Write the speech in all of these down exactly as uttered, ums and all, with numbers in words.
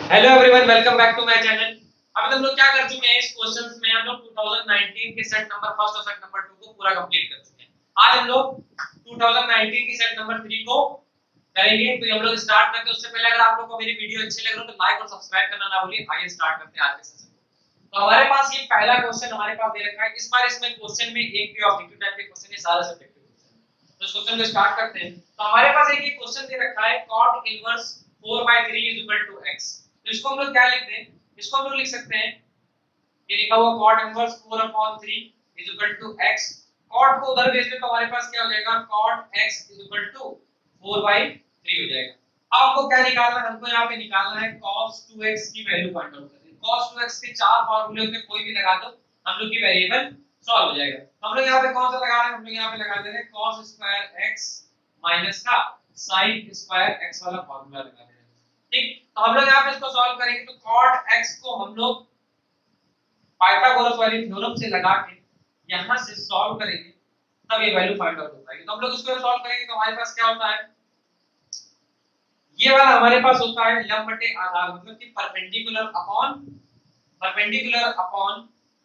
Hello everyone, welcome back to my channel. अभी हम लोग क्या कर चुके हैं, इस क्वेश्चंस में हम लोग दो हज़ार उन्नीस के सेट नंबर फर्स्ट और सेट नंबर टू को पूरा कंप्लीट कर चुके हैं। आज हम लोग दो हज़ार उन्नीस की सेट नंबर थ्री को करेंगे। तो हम लोग स्टार्ट करते हैं। उससे पहले अगर आप लोगों को मेरी वीडियो अच्छी लग रही हो तो लाइक और सब्सक्राइब करना ना भूलिए। आइए स्टार्ट करते हैं आज के सेशन को। तो हमारे पास ये पहला क्वेश्चन हमारे पास दे रखा है। इस बार इसमें क्वेश्चन में एक भी ऑब्जेक्टिव टाइप के क्वेश्चन है, सारे सब्जेक्टिव क्वेश्चन। तो इस क्वेश्चन को स्टार्ट करते हैं। तो हमारे पास एक ये क्वेश्चन दे रखा है, cot inverse four by three is equal to x। तो इसको हम लोग क्या लिखते हैं, इसको हम लोग लिख सकते हैं, ये लिखा हुआ cot inverse four upon three is equal to x। cot को उधर भेज दे तो हमारे पास क्या हो जाएगा, cot x is equal to four by three हो जाएगा। अब हमको क्या निकालना है, हमको यहाँ पे निकालना है cos टू x की वैल्यू फाइंड आउट करनी है। cos टू x के चार फार्मूले होते हैं, कोई भी लगा दो, हम लोग की वेरिएबल सॉल्व हो जाएगा। तो हम लोग यहाँ पे कौन सा लगा रहे हैं, हम लोग यहाँ पे लगा दे रहे हैं cos स्क्वायर x माइनस का sin स्क्वायर x वाला फार्मूला लगा दे रहे हैं। ठीक, तो हम लोग यहाँ पे इसको सॉल्व करेंगे। तो cot x को हम लोग पाइथागोरस वाली थ्योरम से लगा के यहाँ से सॉल्व करेंगे, तब ये वैल्यू फाइंड आउट हो पाएगी। तो हम लोग इसको सॉल्व करेंगे तो हमारे पास क्या होता है, ये वाला हमारे पास होता है लंब बटे आधार, मतलब कि perpendicular upon perpendicular upon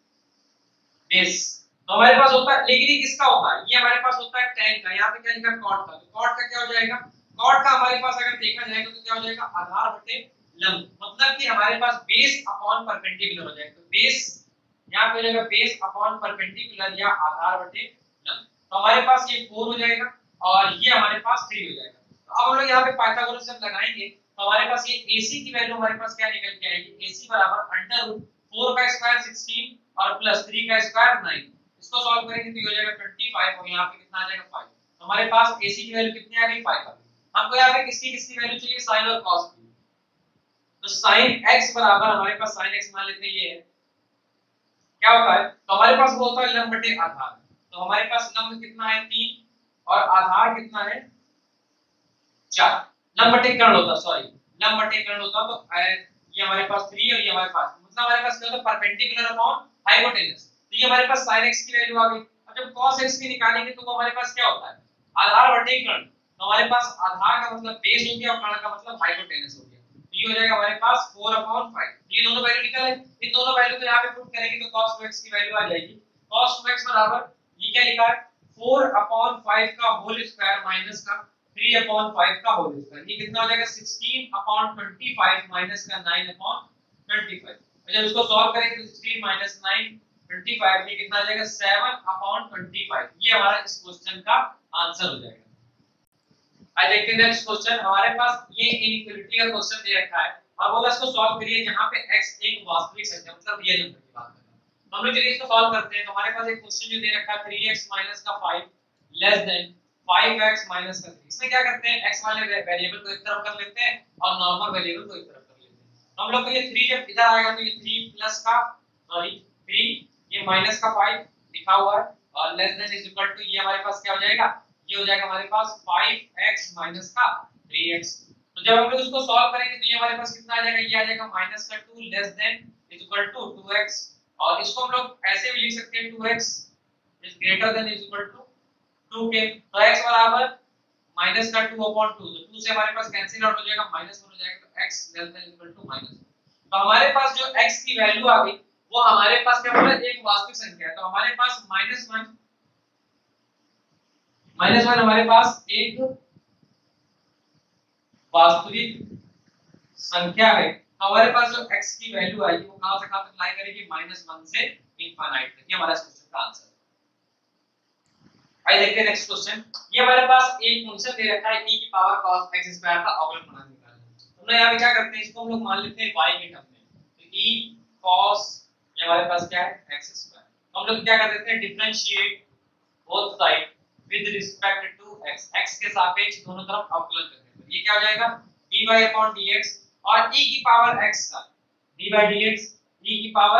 base. तो हमारे पास होता है, लेकिन ये किसका होता है, ये हमारे पास होता है tan का। यहाँ पे क्या लिखा है, cot का। तो cot का क्या हो जाएगा, cot का हमारे पास अगर देखा जाएगा तो क्या हो जाएगा, आधार बटे लंब, मतलब कि हमारे पास बेस अपॉन परपेंडिकुलर हो जाएगा। तो बेस यहाँ पे हो जाएगा बेस अपॉन परपेंडिकुलर या आधार बटे लंब। तो हमारे पास ये फोर हो जाएगा और ये हमारे पास थ्री हो जाएगा। तो अब हम लोग यहाँ पे पाइथागोरस जब लगाएंगे तो हमारे पास ये ac की वैल्यू हमारे पास क्या निकल के आएगी, ac बराबर अंडर रूट फोर का स्क्वायर सिक्सटीन और प्लस थ्री का स्क्वायर नाइन। इसको सॉल्व करेंगे तो ये हो जाएगा पच्चीस और यहाँ पे कितना आ जाएगा फाइव। तो हमारे पास ac की वैल्यू कितनी आ गई, फाइव आ गई। हमको यहाँ पे किसकी किसकी वैल्यू चाहिए, sin और cos की। तो sin x बराबर हमारे पास sin x मान लेते हैं, ये है क्या होता है, तो हमारे पास वो होता है लंब बटे आधार। तो हमारे पास लंब कितना है, तीन, और आधार कितना है, चार। लंब बटे कर्ण होता, सॉरी लंब बटे कर्ण होता। तो ये हमारे पास थ्री और ये हमारे पास, मतलब हमारे पास क्या होता है, परपेंडिकुलर अपॉन हाइपोटेनस। तो ये हमारे पास sin x की वैल्यू आ गई। अब जब cos x की निकालेंगे तो वो हमारे पास क्या होता है, आधार बटे कर्ण। तो हमारे पास आधार का मतलब बेस हो गया और कर्ण का मतलब हाइपोटेनस हो गया। तो ये हो जाएगा हमारे पास फोर अपॉन फाइव। ये दोनों वैल्यू निकल आए। इन दोनों वैल्यू को यहाँ पे पुट करेंगे तो cos टू x की वैल्यू आ जाएगी। cos टू x बराबर ये क्या लिखा है, फोर अपॉन फाइव का होल स्क्वायर माइनस का थ्री अपॉन फाइव का होल स्क्वायर। ये कितना हो जाएगा, sixteen upon twenty five minus का नाइन अपॉन ट्वेंटी फाइव। जब इसको सॉल्व करेंगे तो sixteen minus nine twenty five, ये कितना आ जाएगा, सेवन अपॉन ट्वेंटी फाइव। ये हमारा इस क्वेश्चन का आंसर हो जाएगा। आज देखते हैं नेक्स्ट क्वेश्चन। हमारे पास ये इनइक्वालिटी का क्वेश्चन दे रखा है और बोला इसको सॉल्व करिए जहां पे x एक वास्तविक संख्या मतलब रियल नंबर की बात कर रहा है। तो हम लोग चलिए इसको सॉल्व करते हैं। तो हमारे पास एक क्वेश्चन जो दे रखा है, थ्री एक्स माइनस का five less than five x minus का थ्री। इसमें क्या करते हैं, x वाले वेरिएबल को एक तरफ कर लेते हैं और नॉर्मल वेरिएबल को एक तरफ कर लेते हैं। तो हम लोग को ये थ्री जब इधर आएगा तो ये थ्री प्लस का सॉरी थ्री, ये माइनस का फाइव लिखा हुआ है और less than is equal to, ये हमारे पास क्या हो जाएगा, ये हो जाएगा हमारे पास फाइव एक्स माइनस का थ्री एक्स। तो जब हम लोग इसको सॉल्व करेंगे तो ये हमारे पास कितना आ जाएगा, ये आ जाएगा माइनस का two less than is equal to two x. और इसको हम लोग ऐसे भी लिख सकते हैं, two x is greater than is equal to two k. तो x बराबर माइनस का टू अपॉन टू, तो टू से हमारे पास कैंसिल आउट हो जाएगा, माइनस वन हो जाएगा। तो x less than equal to minus. तो हमारे पास जो x की वैल्यू आ गई वो हमारे पास क्या बोला, एक वास्तविक संख्या है। तो हमारे पास माइनस वन माइनस वन हमारे पास एक वास्तविक संख्या है। तो हमारे पास जो x की वैल्यू आएगी वो कहां से कहां तक लाई करेगी, माइनस वन से इनफाइनाइट तक। ये हमारा इस क्वेश्चन का आंसर है। आइए देखते हैं नेक्स्ट क्वेश्चन। ये हमारे पास एक फंक्शन दे रखा है e की पावर cos x स्क्वायर का अवकलन बना निकालना है। तो हम यहां पे क्या करते हैं, इसको हम लोग मान लेते हैं y के टर्म में। तो e cos ये हमारे पास क्या है, x स्क्वायर। तो हम लोग क्या कर देते हैं, differentiate both side with respect to x, x के सापेक्ष दोनों तरफ अवकलन कर देते हैं। ये क्या हो जाएगा, dy upon dx और e की पावर x का d by dx, e की पावर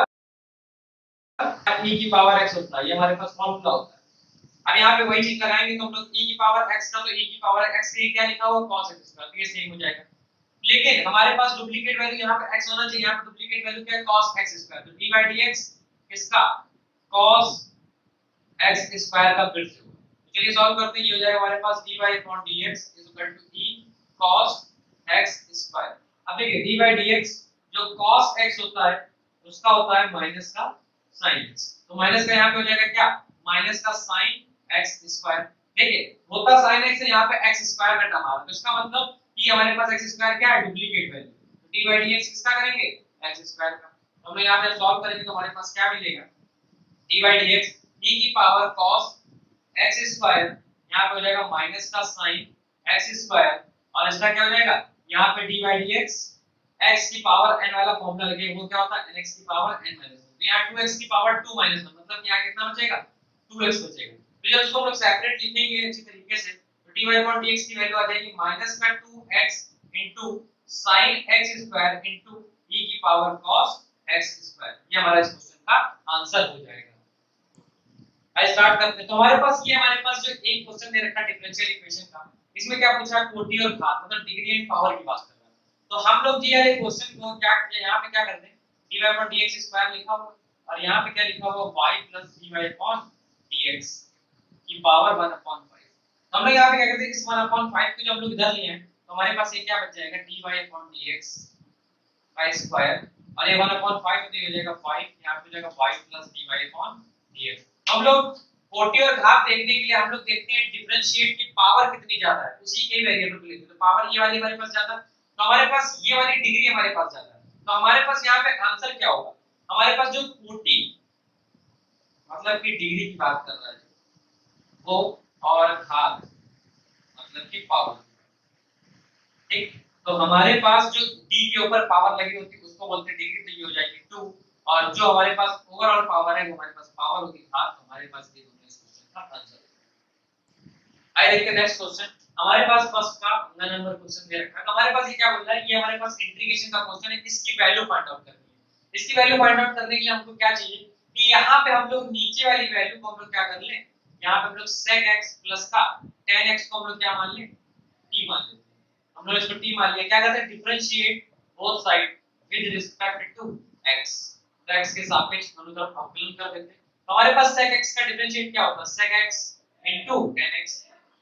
e की पावर x होता है, ये हमारे पास फार्मूला होता है। अब यहाँ पे वही चीज लगाएंगे तो हम लोग e की पावर x का, तो e की पावर x के क्या लिखा हुआ, cos x स्क्वायर, तो ये सेम हो जाएगा। लेकिन हमारे पास डुप्लीकेट वैल्यू यहाँ पे x होना चाहिए, यहाँ पे डुप्लीकेट वैल्यू क्या है, cos x स्क्वायर। तो d by dx किसका, cos x स्क्वायर का फिर से होगा। चलिए सॉल्व करते हैं। ये हो जाएगा हमारे पास dy upon dx is equal to e cos x square. अब देखिए d by dx जो cos x होता है उसका होता है माइनस का sin x। तो माइनस का यहाँ पे हो जाएगा क्या, माइनस का sin x स्क्वायर। देखिए होता sin x है, यहाँ पे x स्क्वायर का टर्म आ रहा है, तो इसका मतलब कि हमारे पास x स्क्वायर क्या है, डुप्लीकेट वैल्यू। तो d by dx किसका करेंगे, x स्क्वायर का। तो हम लोग यहाँ पे सॉल्व करेंगे तो हमारे पास क्या मिलेगा, d by dx e की पावर cos x स्क्वायर, यहाँ पे हो जाएगा माइनस का sin x स्क्वायर, और इसका क्या हो जाएगा, यहाँ पे d by dx x की पावर n वाला फॉर्मूला लगे, वो क्या होता है n x की पावर n माइनस वन। तो यहाँ टू एक्स की पावर टू माइनस वन, मतलब यहाँ कितना बचेगा, टू एक्स बचेगा। तो जब इसको हम लोग सेपरेट लिखेंगे अच्छी तरीके से, तो dy upon dx की वैल्यू आ जाएगी माइनस का two x into sin x square into e की पावर cos x स्क्वायर। ये हमारा इस क्वेश्चन का आंसर हो जाएगा। आई स्टार्ट करते हैं। तो हमारे पास ये हमारे पास जो एक क्वेश्चन दे रखा है डिफरेंशियल इक्वेशन का, इसमें क्या पूछा है, कोटि और घात, मतलब डिग्री एंड पावर की बात कर रहा है। तो हम लोग जी वाले क्वेश्चन को क्या किया, यहाँ पे क्या करते हैं, dy upon dx स्क्वायर लिखा हुआ और यहाँ पे क्या लिखा हुआ, y plus dy upon dx की पावर वन upon फाइव। तो हम लोग यहाँ पे क्या करते हैं, इस वन upon फाइव को जब हम लोग इधर लिए हैं तो हमारे पास ये क्या बच जाएगा, dy upon dx का स्क्वायर, और ये वन upon फाइव तो ये हो जाएगा फाइव, यहाँ पे हो जाएगा y plus dy upon dx। हम लोग कोटि और घात देखने के लिए हम लोग देखते हैं डिफरेंशिएट की पावर कितनी ज्यादा है, उसी के वेरिएबल को लेते हैं। तो पावर ये वाली हमारे पास ज्यादा, तो हमारे पास ये वाली डिग्री हमारे पास ज्यादा है, तो हमारे पास यहाँ पे आंसर क्या होगा, हमारे पास जो कोटि मतलब की डिग्री की बात कर रहा है वो, और घात मतलब की पावर, ठीक। तो हमारे पास जो d के ऊपर पावर लगी होती है उसको बोलते हैं डिग्री, तो ये हो जाएगी टू, और जो हमारे पास ओवरऑल पावर है वो हमारे पास पावर होगी घात। हमारे पास ये होगा इस क्वेश्चन का आंसर। आइए देखते हैं नेक्स्ट क्वेश्चन। हमारे पास फर्स्ट का नंबर क्वेश्चन दे रखा है, तो हमारे पास ये क्या बोल रहा है, ये हमारे पास इंटीग्रेशन का क्वेश्चन है, इसकी वैल्यू फाइंड आउट करनी है। इसकी वैल्यू फाइंड आउट करने के लिए हमको क्या चाहिए कि यहाँ पे हम लोग नीचे वाली वैल्यू को हम लोग क्या कर लें, यहाँ पे हम लोग sec x प्लस का tan x को हम लोग क्या मान लें, t मान लें। हम लोग इसको t मान लिया, क्या करते हैं, differentiate both side with respect to x। तो x के सापेक्ष दोनों तरफ अवकलन कर देते हैं। तो हमारे पास sec x का डिफरेंशिएट क्या होता है, sec x into tan x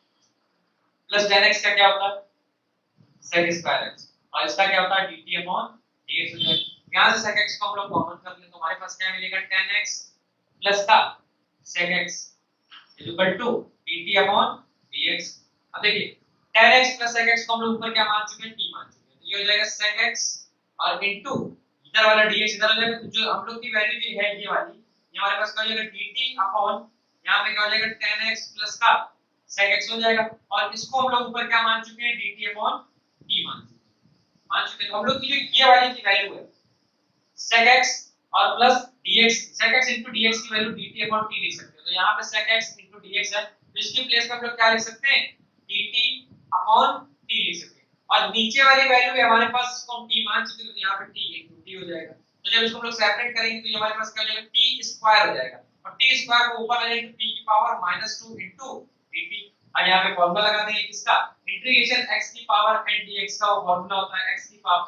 plus tan x का क्या होता है, sec स्क्वायर x, और इसका क्या होता है dt अपॉन dx हो जाएगा। यहां से sec x को हम लोग कॉमन कर लें तो हमारे पास क्या मिलेगा, tan x प्लस का sec x is equal to dt upon dx। अब देखिए tan x plus sec x को हम लोग ऊपर क्या मान चुके हैं, t मान चुके हैं, तो ये हो जाएगा sec x और इनटू इधर वाला dx इधर हो जाएगा। तो जो हम लोग की वैल्यू जो है ये वाली, ये हमारे पास क्या हो जाएगा dt अपॉन, यहां पे क्या हो जाएगा tan x प्लस का sec x हो जाएगा, और इसको हम लोग ऊपर क्या मान चुके हैं, dt अपॉन t मान चुके हैं मान चुके हैं तो हम लोग की जो ये वाली की वैल्यू है sec x और plus dx, sec x into dx की वैल्यू dt अपॉन t लिख सकते हो। तो यहाँ पे sec x into dx है, तो इसकी प्लेस में हम लोग क्या लिख सकते हैं, dt अपॉन t लिख सकते हैं, और नीचे वाली वैल्यू है हमारे पास, इसको हम t मान चुके हैं तो यहाँ पे t into t हो जाएगा। तो जब इसको हम लोग सेपरेट करेंगे तो ये हमारे पास क्या हो जाएगा, t स्क्वायर हो जाएगा, और t स्क्वायर को ऊपर ले जाएंगे तो t की power minus two into dt। और यहाँ पे फॉर्मूला लगा देंगे किसका, इंटीग्रेशन x की पावर n dx का, वो फॉर्मूला होता है x की पावर,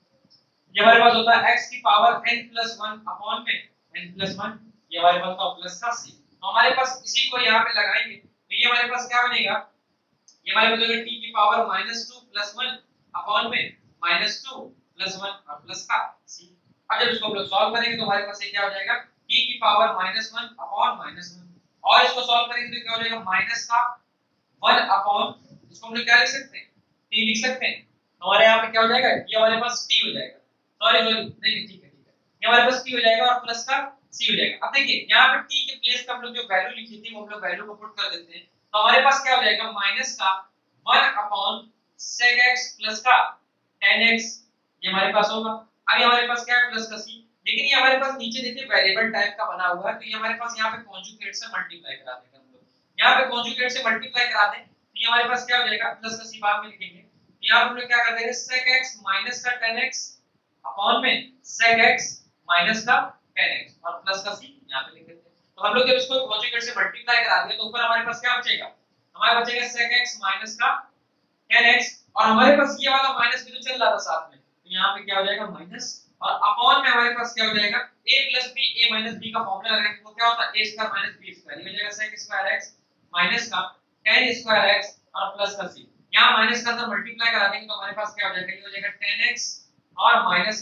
ये हमारे पास होता है x की power n plus one upon में n प्लस वन, ये हमारे पास का प्लस का c। तो हमारे पास इसी को यहाँ पे लगाएंगे तो ये हमारे पास क्या बनेगा, ये हमारे पास होगा t की power minus two plus one upon में माइनस टू प्लस वन और प्लस का c। अब जब इसको हम लोग सॉल्व करेंगे तो हमारे पास ये क्या हो जाएगा, t की power minus one upon minus one, और इसको सॉल्व करेंगे तो क्या हो जाएगा, माइनस का वन अपॉन, इसको हम लोग क्या लिख सकते हैं, t लिख सकते हैं। हमारे यहाँ पे क्या हो जाएगा, ये हमारे पास t हो जाएगा, सॉरी सॉरी नहीं ठीक है ठीक है, ये हमारे पास t हो जाएगा और प्लस का c हो जाएगा। अब देखिए यहाँ पे t के प्लेस पे हम लोग जो वैल्यू लिखी थी वो हम लोग वैल्यू को पुट कर देते हैं, तो हमारे पास क्या हो जाएगा, माइनस का one upon sec x plus का tan x, ये हमारे पास होगा। अभी हमारे पास क्या है, प्लस का c, लेकिन ये हमारे पास नीचे देखिए वेरिएबल टाइप का बना हुआ है, तो ये हमारे पास यहाँ पे कॉन्जुगेट से मल्टीप्लाई करा देंगे हम लोग, यहाँ पे कॉन्जुगेट से मल्टीप्लाई करा दें तो ये हमारे पास क्या हो जाएगा, प्लस का c बाद में लिखेंगे। यहाँ हम लोग क्या कर देंगे, sec x माइनस का tan x अपॉन में sec x माइनस का tan x और प्लस का c यहाँ पे लिख देते हैं। तो हम लोग जब इसको कॉन्जुगेट से मल्टीप्लाई करा देंगे तो ऊपर हमारे पास क्या बचेगा, हमारे बचेगा sec x माइनस का tan x, और हमारे पास ये वाला माइनस भी तो चल रहा था साथ में, तो यहाँ पे क्या हो जाएगा माइनस, और अपॉन में हमारे पास क्या हो जाएगा, a plus b, a minus b का फॉर्मूला लगाएंगे तो क्या होता है, a square minus b square, ये हो जाएगा sec स्क्वायर x माइनस का tan स्क्वायर x और प्लस का c। यहाँ माइनस का अंदर मल्टीप्लाई करा देंगे तो हमारे पास क्या हो जाएगा, ये हो जाएगा tan x और माइनस का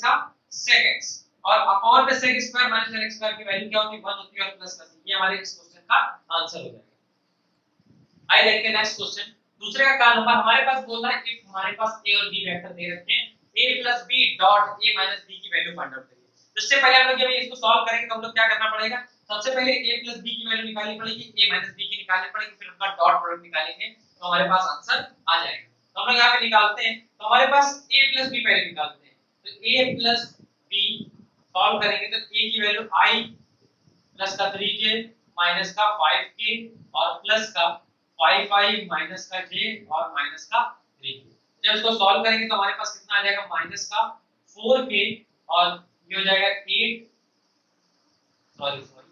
sec x और अपॉन में sec square minus tan square की वैल्यू क्या होती है वन होती है और प्लस का ये हमारे इस क्वेश्चन का आंसर हो जाएगा। आइए देखते हैं नेक्स्ट क्वेश्चन। दूसरे का क्या नंबर हमारे पास बोलना है कि हमारे पास a और b वेक्टर दे रखे हैं a plus b dot a minus b की वैल्यू फाइंड आउट करिए। तो इससे पहले हम लोग जब इसको सॉल्व करेंगे तो हम लोग क्या करना पड़ेगा, सबसे पहले a plus b की वैल्यू निकालनी पड़ेगी, a minus b की निकालनी पड़ेगी, फिर उनका डॉट प्रोडक्ट निकालेंगे तो हमारे पास आंसर आ जाएगा। तो हम लोग यहाँ पे निकालते हैं तो हमारे पास a plus b पहले निकालते हैं तो a plus b सॉल्व करेंगे तो a की वैल्यू i प्लस का थ्री जे माइनस का फाइव के और प्लस का फाइव आई माइनस का j और माइनस का थ्री के। जब इसको सॉल्व करेंगे तो हमारे पास कितना आ जाएगा माइनस का फोर के और ये हो जाएगा एट सॉरी सॉरी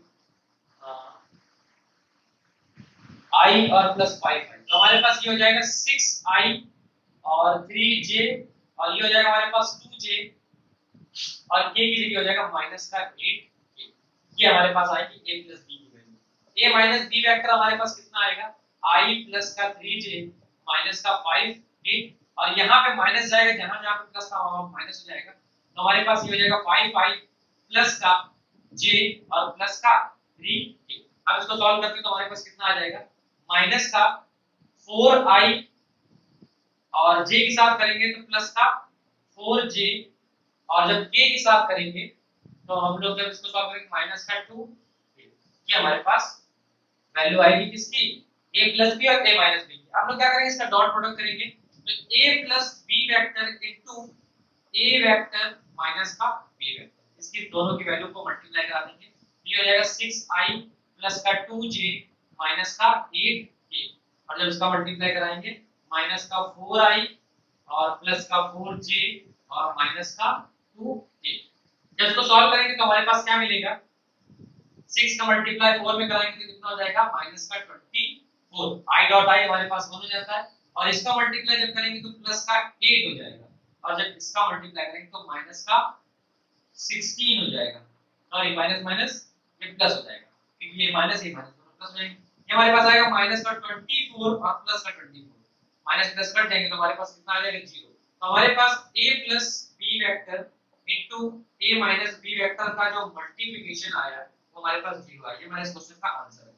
i और प्लस फाइव आई तो हमारे पास ये हो जाएगा सिक्स आई और थ्री जे और ये हो जाएगा हमारे पास टू जे और k की जगह हो जाएगा माइनस का एट के। ये हमारे पास आएगी a प्लस b की value. a minus b vector हमारे पास कितना आएगा i प्लस का थ्री जे माइनस का फाइव के और यहाँ पे माइनस जाएगा जहां जहां पे प्लस था वहां माइनस हो जाएगा तो हमारे पास ये हो जाएगा फाइव आई प्लस का j और प्लस का थ्री के। अब इसको सॉल्व करते हैं तो हमारे पास कितना आ जाएगा माइनस का फोर आई और j के साथ करेंगे तो प्लस का फोर जे और जब k के साथ करेंगे तो हम लोग जब इसको सॉल्व करेंगे माइनस का टू ये हमारे पास वैल्यू आएगी किसकी a प्लस b और a माइनस b की। आप लोग क्या करेंगे इसका डॉट प्रोडक्ट करेंगे तो a plus b vector into a vector minus का b वेक्टर इसकी दोनों की वैल्यू को मल्टीप्लाई करा देंगे ये हो जाएगा सिक्स आई प्लस का टू जे माइनस का एट के और जब इसका मल्टीप्लाई कराएंगे माइनस का फोर आई और प्लस का फोर जे और माइनस का टू के। जब इसको सॉल्व करेंगे तो हमारे पास क्या मिलेगा सिक्स का मल्टीप्लाई फोर में कराएंगे तो कितना हो जाएगा माइनस का twenty four i dot i हमारे पास वन हो जाता है और इसका मल्टीप्लाई जब करेंगे तो प्लस का एट हो जाएगा और जब इसका मल्टीप्लाई करेंगे तो माइनस का सिक्सटीन हो जाएगा सॉरी माइनस माइनस ये प्लस हो जाएगा क्योंकि ये माइनस ये माइनस प्लस हो जाएगा। ये हमारे पास आएगा माइनस का ट्वेंटी फोर और प्लस का twenty four minus plus cut जाएंगे तो हमारे पास कितना आ जाएगा जीरो। तो हमारे पास a plus b vector into a minus b vector का जो मल्टीप्लिकेशन आया वो हमारे पास जीरो आया। ये हमारे इस क्वेश्चन का आंसर है।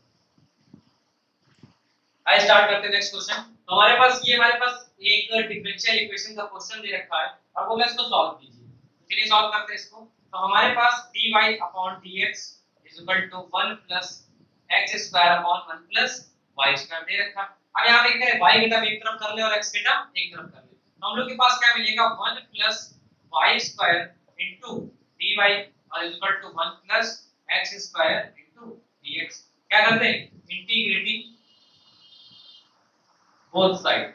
आइए स्टार्ट करते हैं नेक्स्ट क्वेश्चन। तो हमारे पास ये हमारे पास एक डिफरेंशियल इक्वेशन का क्वेश्चन दे रखा है और बोला इसको सॉल्व कीजिए। चलिए सॉल्व करते हैं इसको। तो हमारे पास dy upon dx is equal to one plus x square upon one plus y square दे रखा। अब यहां पे क्या है y की टर्म एक तरफ कर ले और x की टर्म एक तरफ कर ले तो हम लोग के पास क्या मिलेगा one plus y square into dy और is equal to one plus x square into dx। क्या करते हैं इंटीग्रेटिंग बोथ साइड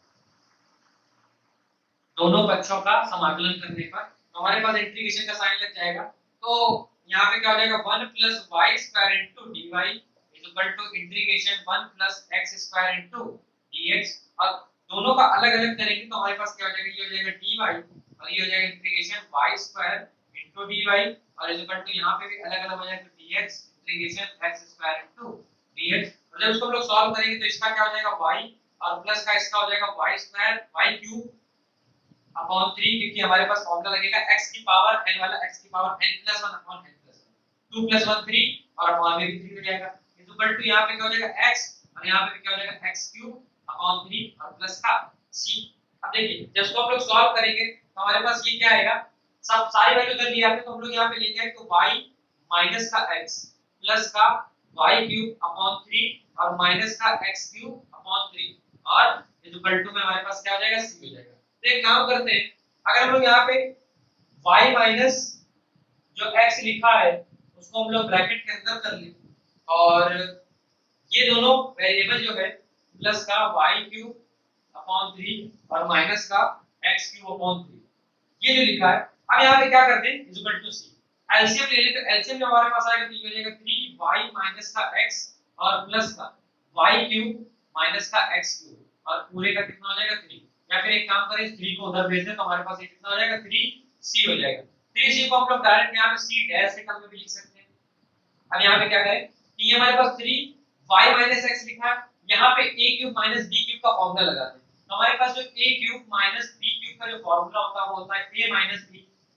दोनों पक्षों का समाकलन करने पर तो हमारे पास इंटीग्रेशन का साइन लग जाएगा। तो यहाँ पे क्या हो जाएगा one plus y square into d y is equal to integration one plus x square into d x. और दोनों का अलग अलग करेंगे तो हमारे पास क्या हो जाएगा ये हो जाएगा डी वाई और ये हो जाएगा integration y square into d y और इज इक्वल टू यहाँ पे भी अलग अलग हो जाएगा d x integration x square into d x. और जब इसको हम लोग सॉल्व करेंगे तो इसका क्या हो जाएगा वाई और प्लस का इसका हो जाएगा y square y cube upon three क्योंकि हमारे पास फॉर्मूला लगेगा x की पावर n वाला x की power n plus one upon n plus one two plus one three और अपॉन में भी थ्री हो जाएगा इज इक्वल टू यहां पे क्या हो जाएगा x और यहां पे क्या हो जाएगा x क्यूब अपॉन थ्री और प्लस का c। अब देखिए जब इसको हम लोग सॉल्व करेंगे तो हमारे पास ये क्या आएगा सब सारी वैल्यू कर लिया है तो हम लोग यहां पे लेके आए तो y माइनस का x प्लस का y क्यूब अपॉन थ्री और माइनस का x क्यूब अपॉन थ्री और इज इक्वल टू में हमारे पास क्या हो जाएगा c हो जाएगा। तो एक काम करते हैं अगर हम लोग यहाँ पे y माइनस जो x लिखा है उसको हम लोग ब्रैकेट के अंदर कर ले और ये दोनों वेरिएबल जो है प्लस का y क्यूब अपॉन थ्री और माइनस का x क्यूब अपॉन थ्री ये जो लिखा है अब यहाँ पे क्या करते हैं is equal to c LCM ले लेते हैं। एलसीएम जो हमारे पास आएगा तो ये हो जाएगा थ्री वाई माइनस का x और प्लस का y क्यूब माइनस का x क्यूब और पूरे का कितना हो जाएगा थ्री या फिर एक काम करें थ्री को उधर भेज दें तो हमारे पास ये कितना हो जाएगा थ्री सी हो जाएगा। थ्री सी को हम लोग डायरेक्ट यहाँ पे सी डैश से कल में भी लिख सकते हैं। अब यहाँ पे क्या करें कि ये हमारे पास थ्री वाई माइनस एक्स लिखा है यहाँ पे a cube minus b cube का फॉर्मूला लगाते हैं तो हमारे पास जो a cube minus b cube का जो फॉर्मूला होता है वो होता है a माइनस b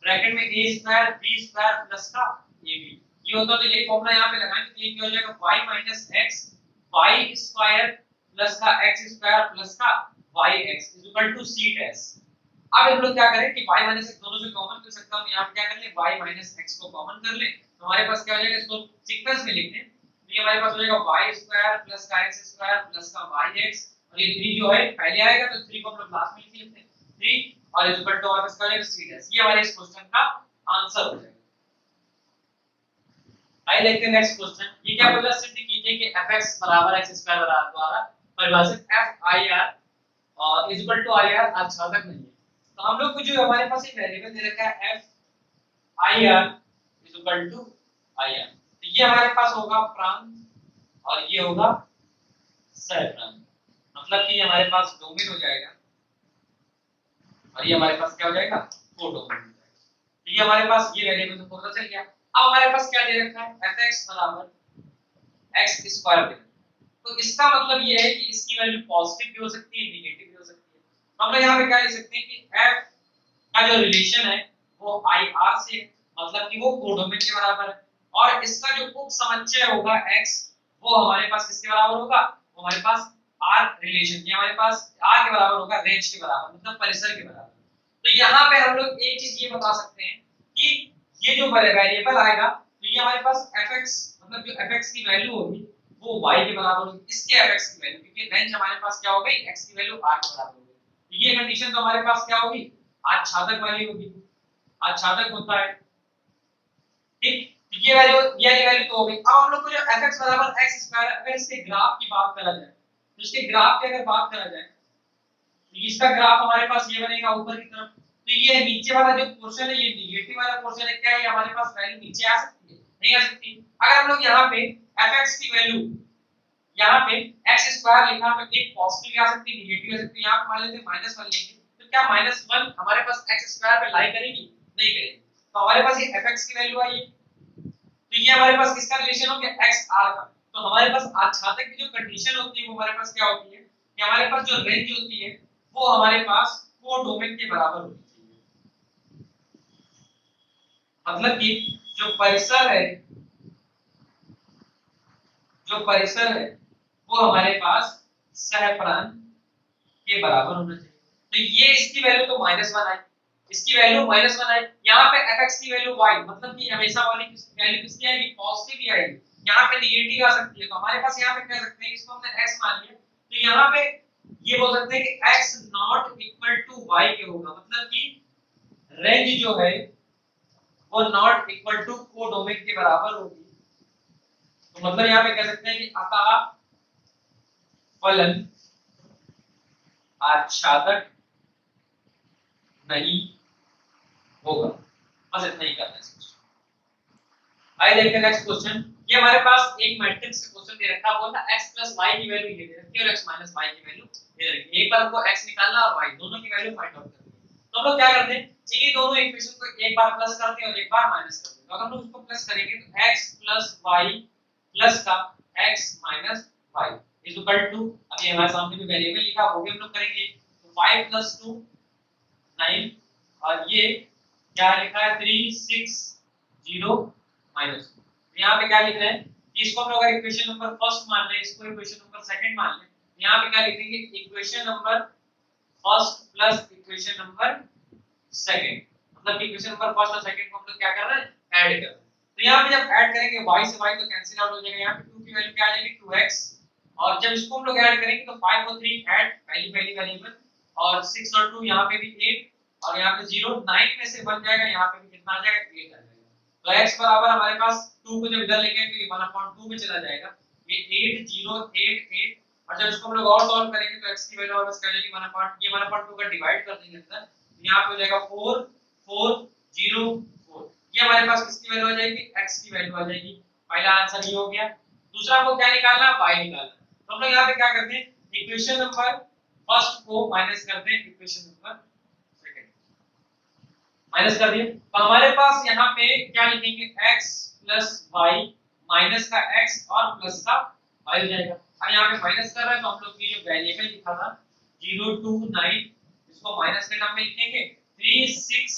ब्रैकेट में a square b square plus का ab, ये होता तो यही फॉर्मूला यहाँ पे लगाएंगे तो ये क्या हो जाएगा y minus x y square plus का x स्क्वायर प्लस का yx is equal to c dash. अब हम लोग क्या करें कि y माइनस x दोनों से कॉमन कर सकता हूं, यहां पे क्या कर ले y माइनस x को कॉमन कर ले तो हमारे पास क्या हो जाएगा, इसको सीक्वेंस में लिख लें तो ये हमारे पास हो जाएगा y स्क्वायर प्लस का x स्क्वायर प्लस का yx और ये थ्री जो है पहले आएगा तो थ्री को हम लोग लास्ट में लिख लेते हैं थ्री और इज इक्वल टू हमारे पास क्या हो जाएगा c डैश। ये हमारे इस क्वेश्चन का आंसर हो जाएगा। आइए देखते हैं नेक्स्ट क्वेश्चन। ये क्या बोला, सिद्ध कीजिए कि fx बराबर x स्क्वायर बराबर द्वारा परिभाषित fir और इज इक्वल टू ir अक्षांक नहीं है। तो हम लोग को जो हमारे पास एक वेरिएबल दे रखा है fir is equal to ir, तो ये हमारे पास होगा प्रांत और ये होगा सह प्रांत, मतलब कि हमारे पास डोमेन हो जाएगा और ये हमारे पास क्या हो जाएगा, कोडोमेन हो जाएगा। तो ये हमारे पास ये वेरिएबल तो पता चल गया। अब हमारे पास क्या दे रखा है, fx बराबर x स्क्वायर दे, तो इसका मतलब ये है कि इसकी वैल्यू पॉजिटिव भी हो सकती है नेगेटिव भी हो सकती है। तो हम लोग यहाँ पे क्या लिख सकते हैं कि f का जो रिलेशन है वो ir से है, मतलब कि वो कोडोमेन के बराबर है, और इसका जो उप समुच्चय होगा x वो हमारे पास किसके बराबर होगा, वो हमारे पास r रिलेशन, ये हमारे पास r के बराबर होगा, रेंज के बराबर मतलब परिसर के बराबर। तो यहाँ पे हम लोग एक चीज ये बता सकते हैं कि ये जो वेरिएबल आएगा तो ये हमारे पास fx मतलब जो fx की वैल्यू होगी वो y के बराबर होगी इसके fx की वैल्यू, क्योंकि रेंज हमारे पास क्या हो गई, x की वैल्यू r के बराबर होगी। तो ये कंडीशन तो हमारे पास क्या होगी, आच्छादक वाली होगी, आच्छादक होता है, ठीक। तो ये वैल्यू ये वैल्यू तो हो गई। अब हम लोग को जो fx बराबर x स्क्वायर, अगर इसके ग्राफ की बात करा जाए तो इसके ग्राफ की अगर बात करा जाए तो इसका ग्राफ हमारे पास ये बनेगा ऊपर की तरफ, तो ये नीचे वाला जो पोर्शन है ये नेगेटिव वाला पोर्शन है, क्या है हमारे पास वैल्यू नीचे आ सकती है, नहीं आ सकती। अगर हम लोग यहाँ पे fx की वैल्यू यहाँ पे x स्क्वायर लिखा तो एक पॉजिटिव आ सकती है नेगेटिव आ सकती है, यहाँ पे मान लेते हैं माइनस वन लेंगे तो क्या माइनस वन हमारे पास x स्क्वायर पे लाई करेगी, नहीं करेगी। तो हमारे पास ये fx की वैल्यू आई, तो ये हमारे पास किसका रिलेशन हो गया, x r का। तो हमारे पास आच्छादक की जो कंडीशन होती है वो हमारे पास क्या होती है कि हमारे पास जो रेंज होती है वो हमारे पास कोडोमेन के बराबर होती है, मतलब कि जो परिसर है जो परिसर है वो हमारे पास सहप्रांत के बराबर होना चाहिए। तो ये इसकी वैल्यू तो माइनस वन आई, इसकी वैल्यू माइनस वन आई, यहाँ पे fx की वैल्यू y, मतलब कि हमेशा वाली वैल्यू किसकी आएगी, पॉजिटिव ही आएगी, यहाँ पे नेगेटिव आ सकती है। तो हमारे पास यहाँ पे कह सकते हैं इसको हमने x मान लिया, तो यहाँ पे ये बोल सकते हैं कि x not equal to y के होगा, मतलब कि रेंज जो है वो नॉट इक्वल टू कोडोमेन के बराबर होगी। तो मतलब यहाँ पे कह सकते हैं कि अतः फलन आच्छादक नहीं होगा। बस इतना ही करना है। आइए देखते हैं नेक्स्ट क्वेश्चन। ये हमारे पास एक मैट्रिक्स का क्वेश्चन दे रखा है, बोलता है x plus y की वैल्यू ये दे रखी है और x minus y की वैल्यू दे रखी है। एक बार हमको x निकालना और y दोनों की वैल्यू फाइंड आउट करनी है। तो हम लोग क्या करते हैं, ये दोनों इक्वेशन को एक बार प्लस करते हैं और एक बार माइनस करते हैं। तो अगर हम लोग इसको प्लस करेंगे तो x plus y प्लस का x minus y is equal to, अभी हमारे सामने में वेरिएबल लिखा वो भी हम लोग करेंगे, तो फाइव प्लस टू नाइन और ये क्या लिखा है थ्री सिक्स जीरो माइनस। यहाँ पे क्या लिख रहे हैं कि इसको हम लोग अगर इक्वेशन नंबर फर्स्ट मान लें, इसको इक्वेशन नंबर सेकंड मान लें, यहाँ पे क्या लिखेंगे equation number first plus equation number second, मतलब इक्वेशन नंबर फर्स्ट और सेकंड को हम लोग क्या कर रहे हैं, ऐड कर रहे हैं। तो यहाँ पे जब ऐड करेंगे y से y तो कैंसिल आउट हो जाएगा, यहाँ पे टू की वैल्यू क्या आ जाएगी टू एक्स, और जब इसको हम लोग ऐड करेंगे तो फाइव और थ्री ऐड पहली पहली वेरिएबल, और सिक्स और टू यहाँ पे भी एट, और यहाँ पे जीरो नाइन में से बन जाएगा, यहाँ पे भी कितना आ जाएगा एट आ जाएगा। तो x बराबर हमारे पास टू को जब इधर लेंगे तो ये वन अपॉन टू में चला जाएगा, ये एट जीरो एट एट, और जब इसको हम लोग और सॉल्व करेंगे तो x की वैल्यू वापस कर जाएगी वन अपॉन, ये वन अपॉन टू का डिवाइड कर देंगे अंदर, यहाँ पे हो जाएगा फोर फोर जीरो फोर, ये हमारे पास किसकी वैल्यू आ जाएगी, x की वैल्यू आ जाएगी। पहला आंसर ये हो गया। दूसरा को क्या निकालना, y निकालना। तो हम लोग यहाँ पे क्या करते हैं, इक्वेशन नंबर फर्स्ट को माइनस करते हैं इक्वेशन नंबर सेकंड, माइनस कर दिए तो हमारे पास यहाँ पे क्या लिखेंगे x प्लस y माइनस का x और प्लस का y हो जाएगा। अब यहाँ पे माइनस कर रहा है तो हम लोग ये जो वेरिएबल लिखा था जीरो टू नाइन, इसको माइनस के टर्म में लिखेंगे three six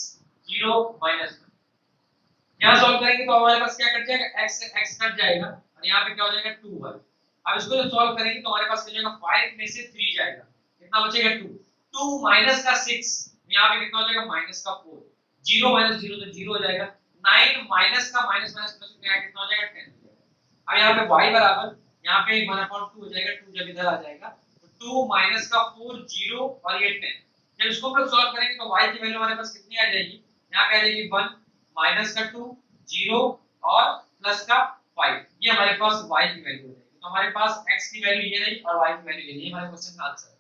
zero minus one. यहाँ सॉल्व करेंगे तो हमारे पास क्या कट जाएगा, x से x कट जाएगा और यहाँ पे क्या हो जाएगा टू वाई। अब इसको जब सॉल्व करेंगे तो हमारे पास क्या जाएगा फाइव में से थ्री जाएगा, कितना बचेगा टू। टू माइनस का सिक्स, यहाँ पे कितना हो जाएगा माइनस का फोर। जीरो माइनस जीरो तो जीरो हो जाएगा। नाइन माइनस का माइनस माइनस प्लस कितना हो जाएगा टेन। अब यहाँ पे y बराबर यहाँ पे वन अपॉन टू हो जाएगा, टू जब इधर आ जाएगा तो टू माइनस का फोर जीरो और ये टेन। जब इसको हम लोग सॉल्व करेंगे तो y की वैल्यू हमारे पास कितनी आ जाएगी, यहाँ पे आ जाएगी वन माइनस का टू जीरो और प्लस का फाइव। ये हमारे पास y की वैल्यू हो जाएगी। तो हमारे पास x की वैल्यू ये रही और y की वैल्यू ये रही, हमारे क्वेश्चन का आंसर।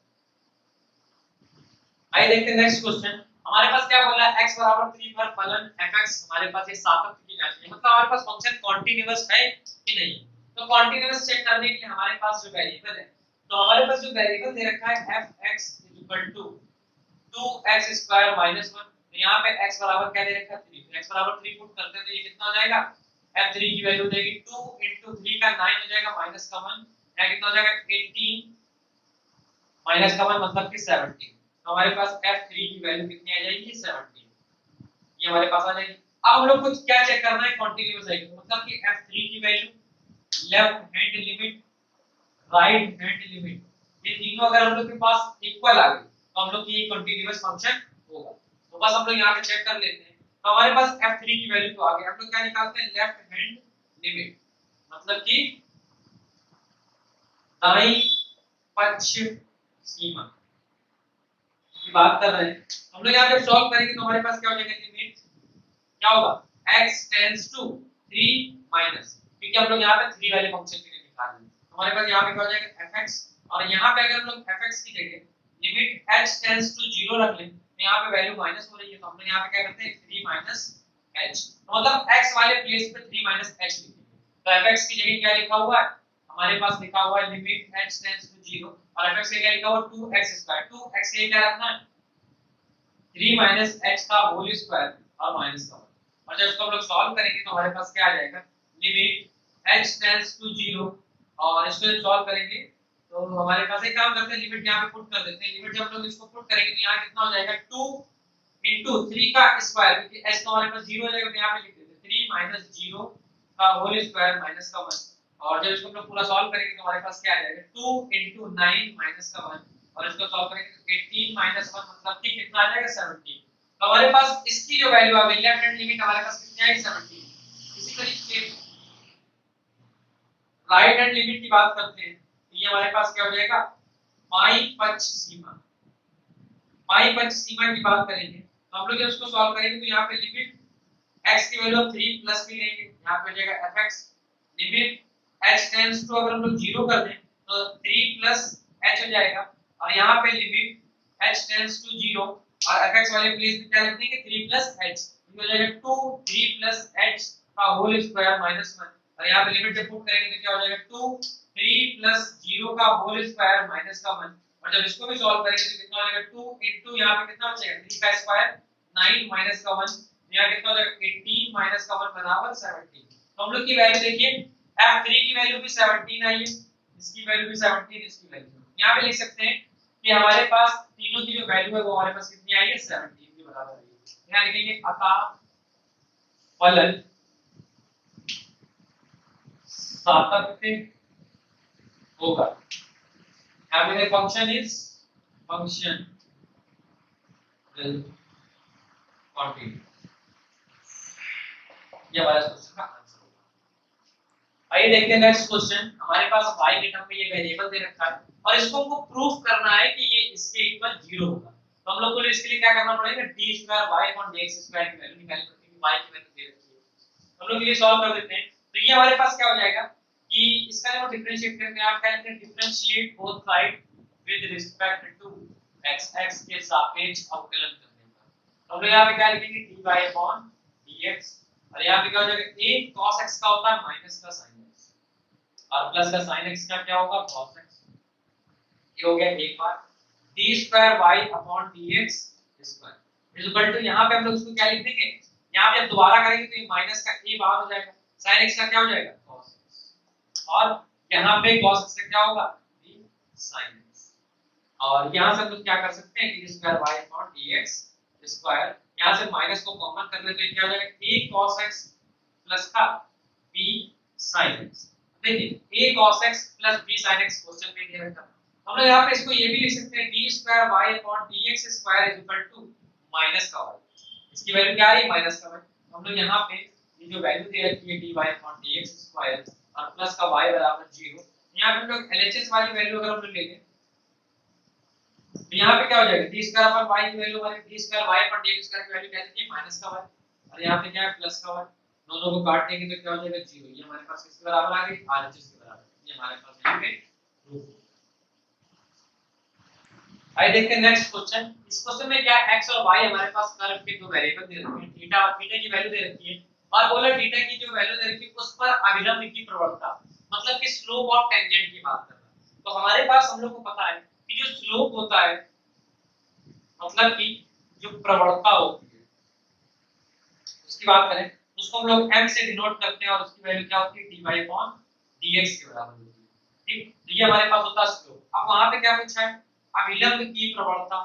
आइए देखते हैं नेक्स्ट क्वेश्चन। हमारे पास क्या बोला है, x बराबर थ्री पर फलन fx हमारे पास ये सातत्य की जांच है, मतलब हमारे पास फंक्शन कॉन्टिन्यूअस है कि नहीं। तो कॉन्टिन्यूअस चेक करने के लिए हमारे पास जो वेरिएबल है, तो हमारे पास जो वेरिएबल दे रखा है fx two x square minus one. तो यहाँ पे x बराबर क्या दे रखा है थ्री, तो x बराबर थ्री पुट करते हैं तो ये कितना हो जाएगा, f थ्री की वैल्यू देगी टू into थ्री का नाइन हो जाएगा माइनस का वन, यहाँ कितना हो जाएगा एटीन माइनस का वन मतलब कि सेवनटीन। तो हमारे पास f थ्री की वैल्यू कितनी आ जाएगी सेवनटीन, ये हमारे पास आ जाएगी। अब हम लोग को क्या चेक करना है, कॉन्टिन्यूअस है मतलब कि f थ्री की value left hand limit right hand limit ये तीनों अगर हम लोग के पास इक्वल आ गए तो हम लोग की ये कंटीन्यूअस फंक्शन होगा। तो बस हम लोग यहाँ पे चेक कर लेते हैं। तो हमारे पास f थ्री की वैल्यू तो आ गई, हम लोग क्या निकालते हैं लेफ्ट हैंड लिमिट, मतलब कि दाईं पक्ष सीमा की बात कर रहे हैं। हम लोग यहाँ पे सॉल्व करेंगे तो हमारे पास क्या हो जाएगा, लिमिट क्या होगा x tends to three minus, क्योंकि हम लोग यहाँ पे थ्री वाले फंक्शन के लिए निकाल रहे हैं। हमारे पास यहाँ पे क्या हो जाएगा fx, और यहाँ पे अगर हम लोग fx की जगह limit h tends to zero रख लें तो यहाँ पे वैल्यू माइनस हो रही है, तो हम लोग यहाँ पे क्या करते हैं थ्री माइनस h, तो मतलब x वाले प्लेस पे थ्री माइनस h लिखेंगे। तो fx की जगह क्या लिखा हुआ है, हमारे पास लिखा हुआ है limit h tends to zero और fx की जगह लिखा हुआ two x square. Two x ये क्या रखना है थ्री माइनस h का होल स्क्वायर और माइनस का वन, और जब इसको हम लोग सॉल्व करेंगे तो हमारे पास क्या आ जाएगा limit h tends to zero, और इसको जब सॉल्व करेंगे तो हमारे पास एक काम करते हैं लिमिट यहाँ पे पुट कर देते हैं। लिमिट जब हम लोग इसको पुट करेंगे तो यहाँ कितना हो जाएगा टू into थ्री का स्क्वायर, क्योंकि h तो हमारे पास जीरो हो जाएगा तो यहाँ पे लिख देते हैं थ्री माइनस जीरो का होल स्क्वायर माइनस का वन, और जब इसको हम लोग पूरा सॉल्व करेंगे तो हमारे पास क्या आ जाएगा टू into नाइन माइनस का वन, और इसको सॉल्व करेंगे तो एटीन माइनस वन मतलब कि कितना आ जाएगा सेवनटीन। तो हमारे पास इसकी जो वैल्यू आ गई लेफ्ट हैंड लिमिट हमारे पास कितनी आएगी सेवनटीन। इसी तरीके राइट हैंड लिमिट की बात करते हैं, ये हमारे पास क्या हो जाएगा पाई पक्ष सीमा। पाई पक्ष सीमा की बात करेंगे तो हम लोग जब इसको सॉल्व करेंगे तो यहाँ पे लिमिट x की वैल्यू थ्री प्लस भी लेंगे, यहाँ पे हो जाएगा fx limit h tends to अगर हम लोग जीरो कर दें तो थ्री प्लस h हो जाएगा, और यहाँ पे limit h tends to zero और fx वाले प्लेस पे क्या लिख देंगे थ्री प्लस h, ये हो जाएगा टू थ्री प्लस h का होल स्क्वायर माइनस वन, और यहाँ पे लिमिट जब पुट करेंगे तो क्या हो जाएगा टू थ्री प्लस जीरो का होल स्क्वायर माइनस का वन, और जब इसको भी सॉल्व करेंगे तो कितना हो जाएगा टू इनटू यहाँ पे कितना बचेगा थ्री का स्क्वायर नाइन माइनस का वन, यहाँ कितना हो जाएगा एटीन माइनस का वन बराबर सेवनटीन। तो हम लोग की वैल्यू देखिए f थ्री की वैल्यू भी सेवनटीन आई है, इसकी वैल्यू भी सेवनटीन, इसकी वैल्यू यहाँ पे लिख सकते हैं कि हमारे पास तीनों की जो वैल्यू है वो हमारे पास कितनी आई है सेवनटीन के बराबर आई है। यहाँ लिखेंगे अतः फलन सातत्य होगा। यहाँ पे function is function will continue, ये हमारा क्वेश्चन का आंसर होगा। आइए देखते हैं नेक्स्ट क्वेश्चन। हमारे पास y के टर्म में ये वेरिएबल दे रखा है और इसको हमको प्रूफ करना है कि ये इसके इक्वल जीरो होगा। तो हम लोग को इसके लिए क्या करना पड़ेगा d square y upon dx square की वैल्यू निकालनी पड़ेगी। y की वैल्यू दे रखी है, हम लोग ये सॉल्व कर देते हैं। तो ये हमारे पास क्या हो जाएगा कि इसका जब डिफरेंशिएट करते हैं आप क्या लिखते हैं differentiate both side with respect to x x के सापेक्ष अवकलन करने का। तो हम लोग यहां पे क्या लिखेंगे dy अपॉन dx, और यहां पे क्या हो जाएगा एक cos x का होता है माइनस का sin x और प्लस का sin x का क्या होगा cos x, ये हो गया एक बार d square y upon dx square is equal to यहां पे हम लोग इसको क्या लिख देंगे, यहां पे जब दोबारा करेंगे तो ये माइनस का a बाहर हो जाएगा, sin x का क्या हो जाएगा cos x, और यहाँ पे cos x का क्या होगा sin x, और यहाँ से हम लोग क्या कर सकते हैं d square y upon dx square, यहाँ से माइनस को कॉमन कर ले तो ये क्या हो जाएगा a cos x प्लस का b sin x। देखिए a cos x plus b sin x question में दिया रहता है, हम लोग यहाँ पे इसको ये भी लिख सकते हैं d square y upon dx square is equal to minus का y। इसकी वैल्यू क्या आ रही है माइनस का y। हम लोग यहाँ पे ये जो वैल्यू दे रखी है dy अपॉन dx स्क्वायर और प्लस का y बराबर जीरो, यहाँ पे हम लोग एलएचएस वाली वैल्यू अगर हम लोग लेंगे तो यहाँ पे क्या हो जाएगा d स्क्वायर अपॉन y की वैल्यू हमारी d square y upon dx square की वैल्यू क्या थी माइनस का y, और यहाँ पे क्या है प्लस का y, दोनों को काट देंगे तो क्या हो जाएगा जीरो। ये हमारे पास किसके बराबर आ गई आरएचएस के बराबर, ये हमारे पास यहाँ पे प्रूफ। आइए देखते हैं नेक्स्ट क्वेश्चन। इस क्वेश्चन में क्या x और y हमारे पास कर्व के दो वेरिएबल दे रखे हैं, थीटा और थीटा की वैल्यू दे रखी है और बोला थीटा की जो वैल्यू दे रखी है उस पर अभिलंब की प्रवणता मतलब कि स्लोप ऑफ टेंजेंट की बात कर रहा है। तो हमारे पास हम लोग को पता है कि जो स्लोप होता है मतलब कि जो प्रवणता होती है उसकी बात करें उसको हम लोग m से डिनोट करते हैं और उसकी वैल्यू क्या होती है dy अपॉन dx के बराबर होती है। ठीक, ये हमारे पास होता है स्लोप। अब वहां पे क्या पूछा है अभिलंब की प्रवणता,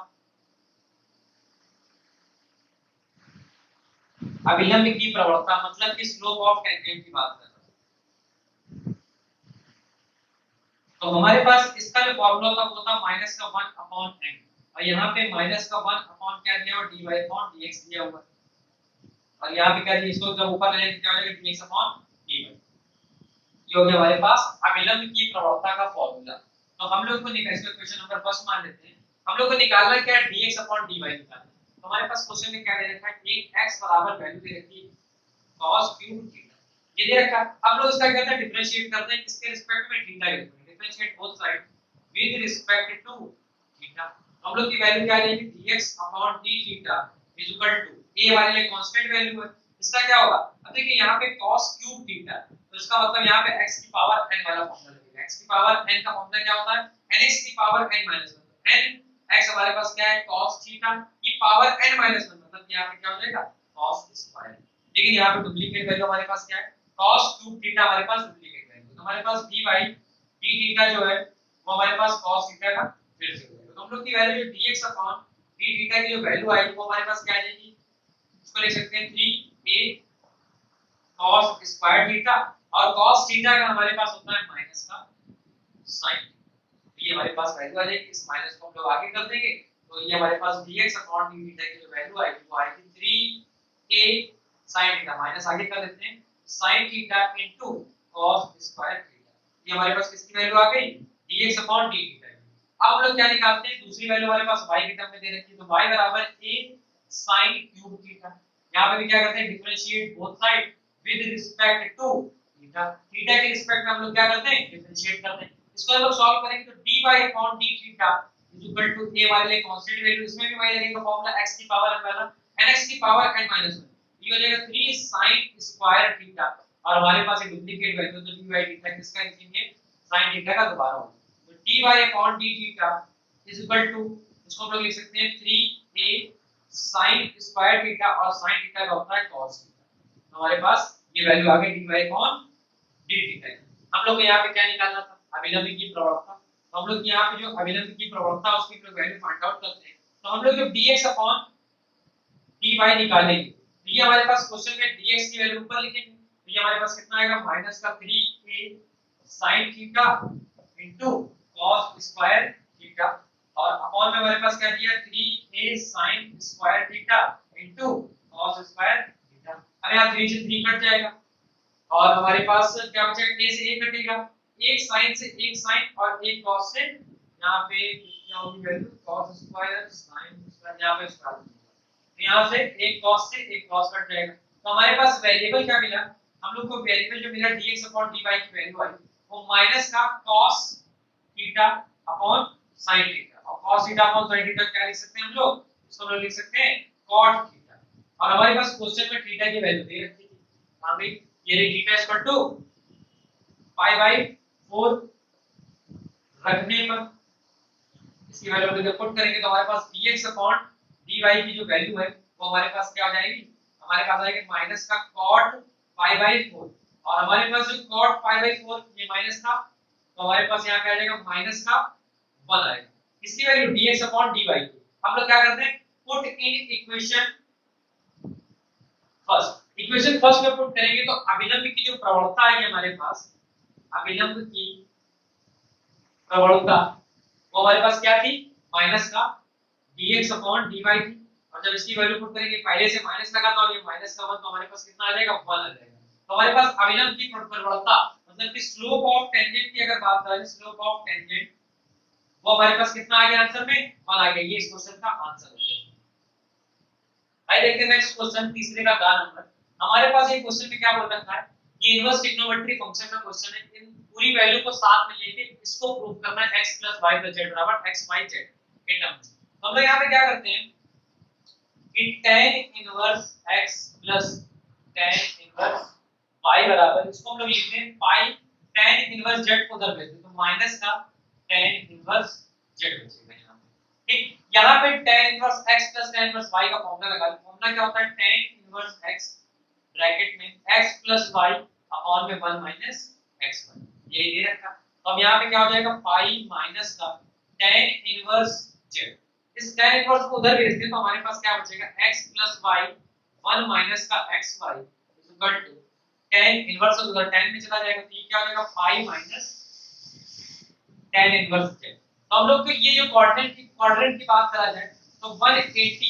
अभिलंब की प्रवणता मतलब कि स्लोप ऑफ टेंजेंट की बात कर रहा है। तो हमारे पास इसका जो फार्मूला होता है वो होता है माइनस का वन अपॉन m और यहाँ पे माइनस का वन अपॉन क्या दिया हुआ dy अपॉन dx दिया हुआ और यहाँ पे क्या दिया इसको जब ऊपर ले क्या हो जाएगा dx अपॉन dy। ये हो गया हमारे पास अभिलंब की प्रवणता का फार्मूला। तो हम लोग को निकाल इसका क्वेश्चन नंबर फर्स्ट मान लेते हैं, हम लोग को निकालना क्या है dx अपॉन dy निकालना। तो हमारे पास क्वेश्चन में क्या दे रखा है एक x बराबर वैल्यू दे रखी है cos क्यूब थीटा, ये दे रखा है। हम लोग इसका क्या करते हैं डिफरेंशिएट करते हैं किसके रिस्पेक्ट में थीटा के रिस्पेक्ट में, differentiate both side with respect to theta. हम लोग की वैल्यू क्या आ जाएगी dx upon d theta is equal to a हमारे लिए कांस्टेंट वैल्यू है, इसका क्या होगा अब देखिए यहाँ पे cos क्यूब थीटा तो इसका मतलब यहाँ पे x की पावर n वाला फॉर्मूला लगेगा। x की पावर n का फॉर्मूला क्या होता है nx की power n minus one, n x हमारे पास क्या है cos थीटा की पावर n माइनस वन मतलब यहाँ पे क्या हो जाएगा cos स्क्वायर। लेकिन यहाँ पे डुप्लीकेट वैल्यू हमारे पास क्या है cos क्यूब थीटा हमारे पास डुप्लीकेट वैल्यू, तो हमारे पास dy d थीटा जो है वो हमारे पास cos थीटा का फिर से हो जाएगा। तो हम लोग की वैल्यू जो dx अपॉन d थीटा की जो वैल्यू आएगी वो हमारे पास क्या आ जाएगी, इसको लिख सकते हैं three a cos square theta और cos थीटा का हमारे पास होता है माइनस का sin। ये हमारे पास वैल्यू आ जाएगी, इस माइनस को हम लोग आगे कर देंगे तो ये हमारे पास dx अपॉन d थीटा की जो वैल्यू आएगी वो आएगी three a sin theta minus आगे कर देते हैं sin theta into cos square theta. ये हमारे पास किसकी वैल्यू आ गई dx अपॉन d थीटा। अब हम लोग क्या निकालते हैं दूसरी वैल्यू हमारे पास y की टर्म में दे रखी है तो y बराबर a sin क्यूब थीटा। यहां पे भी क्या करते हैं differentiate both side with respect to theta, theta के रिस्पेक्ट में हम लोग क्या करते हैं डिफरेंशिएट करते हैं। इसको हम लोग सॉल्व करेंगे तो dy upon d theta is equal to a हमारे लिए कांस्टेंट वैल्यू, इसमें भी वही लगेगा फार्मूला x की पावर n वाला nx की पावर n माइनस वन, ये हो जाएगा थ्री sin स्क्वायर थीटा और हमारे पास एक डुप्लीकेट वैल्यू तो dy थीटा किसका लिखेंगे sin थीटा का दोबारा होगा तो dy upon d theta is equal to इसको हम लोग लिख सकते हैं three a sin square theta और sin थीटा का होता है cos थीटा। हमारे पास ये वैल्यू आ गई dy अपॉन d थीटा। हम लोग को यहां पे क्या निकालना था अभिलंब की प्रवणता, तो हम लोग यहाँ पे जो अभिलंब की प्रवणता उसकी हम लोग वैल्यू फाइंड आउट करते हैं। तो हम लोग जो dx अपॉन dy निकालेंगे तो ये हमारे पास क्वेश्चन में dx की वैल्यू ऊपर लिखेंगे तो ये हमारे पास कितना आएगा माइनस का three a sin theta into cos square theta और अपॉन में हमारे पास क्या दिया three a sin square theta into cos square theta. अब यहाँ थ्री से थ्री कट जाएगा और हमारे पास क्या बचेगा a से a कटेगा, एक sin से एक sin और एक cos से यहाँ पे क्या होगी value cos square sin square यहाँ पे स्क्वायर तो यहाँ से एक cos से एक cos कट जाएगा। तो हमारे पास वेरिएबल क्या मिला, हम लोग को वेरिएबल जो मिला dx अपॉन dy की वैल्यू आई वो माइनस का cos theta upon sin theta और cos theta upon sin theta क्या लिख सकते हैं हम लोग, इसको हम लोग लिख सकते हैं cot थीटा और हमारे पास क्वेश्चन में थीटा की वैल्यू दे रखी थी हां भाई ये रही theta equal to pi by four रखने पर इसकी वैल्यू जब पुट करेंगे तो हमारे पास dx अपॉन dy की जो वैल्यू है वो हमारे पास क्या हो जाएगी, हमारे पास आएगी माइनस का cot पाई बाय फोर और हमारे पास जो cot पाई बाय फोर ये माइनस था तो हमारे पास यहाँ क्या आ जाएगा माइनस का वन आएगा। इसकी वैल्यू dx अपॉन dy की हम लोग क्या करते हैं put in equation first. Equation first में पुट करेंगे तो अभिलंब की जो प्रवणता है हमारे पास, अभिलंब की प्रवणता वो हमारे पास क्या थी, माइनस का dx अपॉन dy थी। और जब इसकी वैल्यू पुट करेंगे पहले से माइनस लगा तो ये माइनस का वन, तो हमारे पास कितना आ जाएगा, वन आ जाएगा। तो हमारे पास अभिलंब की प्रवणता मतलब कि स्लोप ऑफ टेंजेंट की अगर बात करें, स्लोप ऑफ टेंजेंट वो हमारे पास कितना आ गया आंसर में, वन आ गया। ये इस क्वेश्चन का आंसर हो गया। आइए देखते हैं नेक्स्ट क्वेश्चन, तीसरे का ग नंबर। हमारे पास ये क्वेश्चन में क्या बोल रखा है, ये इनवर्स ट्रिग्नोमेट्री फंक्शन का क्वेश्चन है। इन पूरी वैल्यू को साथ में लेके इसको प्रूव करना है x y z बराबर x y z के टर्म में। तो हम लोग यहां पे क्या करते हैं कि tan inverse x tan inverse y बराबर, इसको हम लोग लिखते हैं पाई tan इनवर्स z को उधर भेज दो तो माइनस का tan इनवर्स z बचेगा यहां पे। ठीक, यहां पे tan inverse x tan inverse y का फॉर्मूला लगा लो। फॉर्मूला क्या होता है, tan इनवर्स x ब्रैकेट में x y अपॉन में वन माइनस xy, यही दे रखा। तो अब यहाँ पे क्या हो जाएगा, पाई माइनस का tan इनवर्स z। इस tan इनवर्स को उधर भेज दें तो हमारे पास क्या बचेगा, x y वन माइनस का xy equal to tan inverse को उधर tan में चला जाएगा तो ये क्या हो जाएगा, pi minus tan inverse z। तो हम लोग को ये जो कोऑर्डिनेट की कोऑर्डिनेट की बात करा जाए तो वन एटी,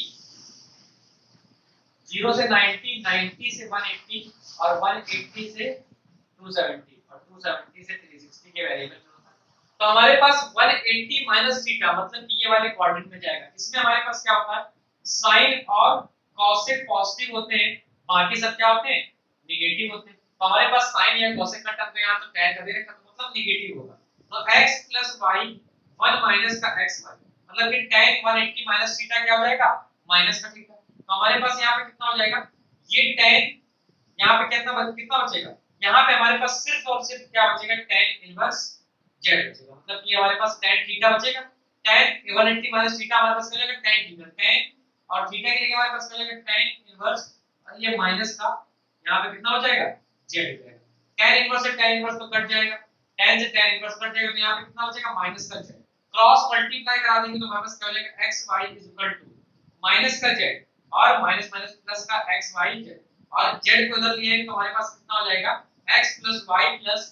जीरो से नाइंटी, नाइंटी से वन एटी और वन एटी से टू सेवेंटी और टू सेवेंटी से थ्री सिक्सटी के वेरिएबल में होता है। तो हमारे पास वन एटी माइनस थीटा मतलब कि ये वाले कोऑर्डिनेट में जाएगा। इसमें हमारे पास क्या होता है, साइन और कॉसेक पॉजिटिव होते हैं, बाकी सब क्या होते हैं, नेगेटिव होते हैं। तो हमारे पास साइन या कॉसेक का टर्म तो यहां तो tan का दे रखा तो मतलब नेगेटिव होगा। तो x y वन माइनस का xy मतलब कि tan one eighty minus theta क्या हो जाएगा, माइनस का थीटा। तो हमारे पास यहाँ पे कितना हो जाएगा, ये tan यहाँ पे कितना कितना बचेगा, यहाँ पे हमारे पास सिर्फ और सिर्फ क्या बचेगा, tan इनवर्स z बचेगा। मतलब कि हमारे पास tan थीटा बचेगा। tan one eighty minus theta हमारे पास क्या हो जाएगा, tan थीटा, tan और थीटा के लिए हमारे पास क्या हो जाएगा, tan इनवर्स और ये माइनस का यहाँ पे कितना हो जाएगा, z हो जाएगा। tan इनवर्स से tan इनवर्स तो कट जाएगा, tan से tan इनवर्स कट जाएगा तो यहाँ पे कितना बचेगा, माइनस का z। क्रॉस मल्टीप्लाई करा देंगे तो हमारे पास क्या हो जाएगा, xy is equal to minus का z और माइनस माइनस प्लस का xy z और z को उधर लिए तो हमारे पास कितना हो जाएगा, x plus y plus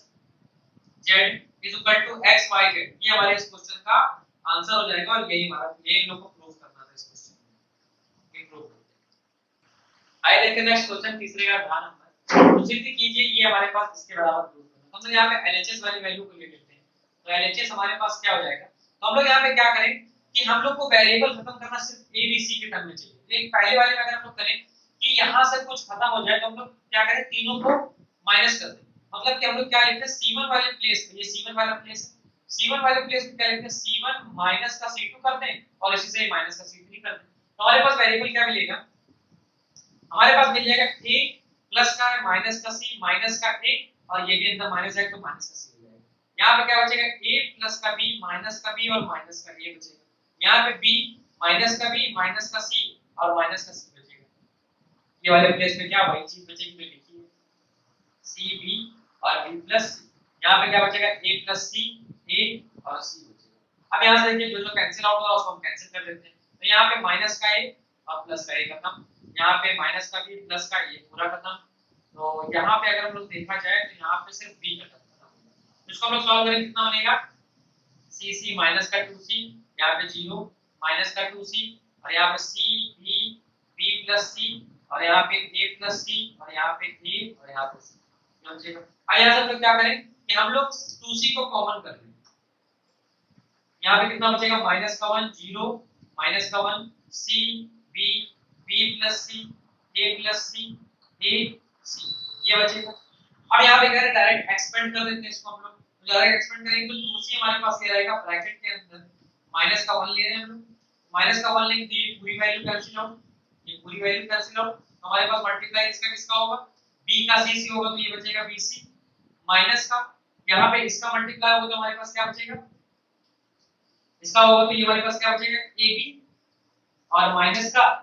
z is equal to x y z। ये हमारे इस क्वेश्चन का आंसर हो जाएगा और यही हमारा ये इन लोग को प्रूव करना था इस क्वेश्चन में। ये प्रूव करते हैं। आइए देखते हैं नेक्स्ट क्वेश्चन, तीसरे का ध्यान नंबर। उसी से कीजिए, ये हमारे पास इसके बराबर प्रूव करना। हम लोग यहां पे एलएचएस वाली वैल्यू को ले लेते हैं। तो एलएचएस हमारे पास क्या हो जाएगा, तो हम लोग यहां पे क्या करें कि हम लोग को वेरिएबल खत्म करना सिर्फ ए बी सी के टर्म में चाहिए। तो एक पहले वाले में अगर हम लोग करें कि यहां से कुछ खत्म हो जाए तो हम लोग क्या करें, तीनों को माइनस कर दें। मतलब कि हम लोग क्या लिखते हैं, सी वन वाले प्लेस पे, ये सी वन वाला प्लेस है, सी वन वाले प्लेस पे क्या लिखते हैं, सी वन माइनस का सी टू कर दें और इसी से माइनस का सी थ्री कर दें। तो हमारे पास वेरिएबल क्या मिलेगा, हमारे पास मिल जाएगा a प्लस का माइनस का c माइनस का a और ये भी अंदर माइनस है तो माइनस का c हो जाएगा। यहाँ पे क्या बचेगा, a प्लस का b माइनस का b और माइनस का a बचेगा। यहाँ पे b माइनस का b माइनस का c और माइनस का c बचेगा। ये वाले प्लेस में क्या वही चीज बचेगी जो लिखी है, c b और b प्लस c। यहाँ पे क्या बचेगा, a प्लस c a और c बचेगा। अब यहाँ से देखिए जो जो कैंसिल आउट होगा उसको हम कैंसिल कर देते हैं। तो यहाँ पे माइनस का a और प्लस का a खत्म, यहाँ पे माइनस का b प्लस का a पूरा खत्म। तो यहाँ पे अगर हम लोग देखा जाए तो यहाँ पे सिर्फ b खत्म खत्म। इसको हम लोग सॉल्व करें कितना बनेगा, c c माइनस का टू c, यहाँ पे जीरो माइनस का टू c और यहाँ पे c b b plus c और यहाँ पे a प्लस c और यहाँ पे a और यहाँ पे c। अब यहाँ से हम लोग क्या करें कि हम लोग टू c को कॉमन कर लें। यहाँ पे कितना बचेगा, माइनस का वन जीरो माइनस का one c b b plus c a plus c a c ये बचेगा। अब यहाँ पे कह रहे डायरेक्ट एक्सपेंड कर देते हैं इसको हम लोग। तो डायरेक्ट एक्सपेंड करेंगे तो टू c हमारे पास ये रहेगा ब्रैकेट के अंदर, माइनस का वन ले रहे हैं हम लोग, माइनस का वन लेंगे तो ये पूरी वैल्यू कैंसिल आउट, ये पूरी वैल्यू कैंसिल आउट। हमारे पास मल्टीप्लाई इसका किसका होगा, b का c c होगा तो ये बचेगा bc माइनस का यहाँ पे इसका मल्टीप्लाई होगा तो हमारे पास क्या बचेगा, इसका होगा तो ये हमारे पास क्या बचेगा ab और माइनस का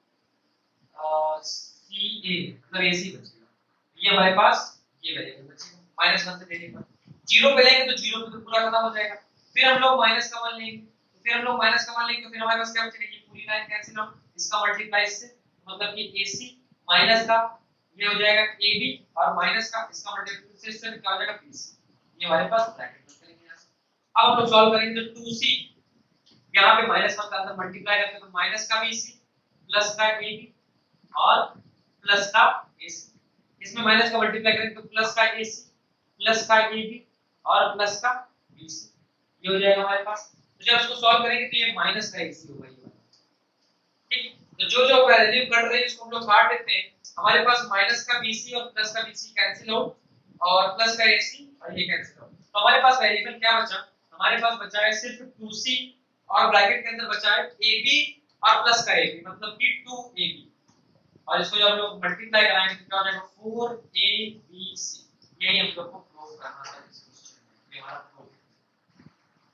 ca मतलब ac बचेगा। ये हमारे पास ये वेरिएबल बचेगा माइनस वन से देने पर। जीरो पे लेंगे तो जीरो पे तो पूरा खत्म हो जाएगा। फिर हम लोग माइनस का वन लेंगे तो फिर हम लोग माइनस का वन लेंगे तो फिर हमारे पास क्या बचेगा, ये पूरी लाइन कैंसिल आउट, इसका मल्टीप्लाई इससे, मतलब कि AC माइनस का ये हो जाएगा A B और माइनस का इसका मल्टीप्लाई इससे क्या हो जाएगा B C। ये हमारे पास ब्रैकेट में करेंगे यहाँ से। अब हम लोग सॉल्व करेंगे तो टू C यहाँ पे माइनस वन का अंदर मल्टीप्लाई करते हैं तो माइनस का B C प्लस का A B और प्लस का A C, इसमें माइनस का मल्टीप्लाई करेंगे तो प्लस का A C प्लस का A B और प्लस का B C, ये हो जाएगा हमारे पास। तो जब इसको सॉल्व करेंगे तो ये माइनस का A C होगा ये वाला, ठीक। तो जो जो वैल्यू कट रही है उसको हम लोग काट देते हैं, हमारे पास माइनस का B C और प्लस का B C कैंसिल आउट और प्लस का A C और ये कैंसिल आउट, तो हमारे पास वेरिएबल क्या बचा, हमारे पास बचा है सिर्फ टू C और ब्रैकेट के अंदर बचा है A B और प्लस का A B, मतलब कि टू A B, और इसको जब हम लोग मल्टीप्लाई कराएंगे तो क्या हो जाएगा फोर A B C। यही हम लोग को प्रूव करना था इस क्वेश्चन में, ये हमारा प्रूफ है।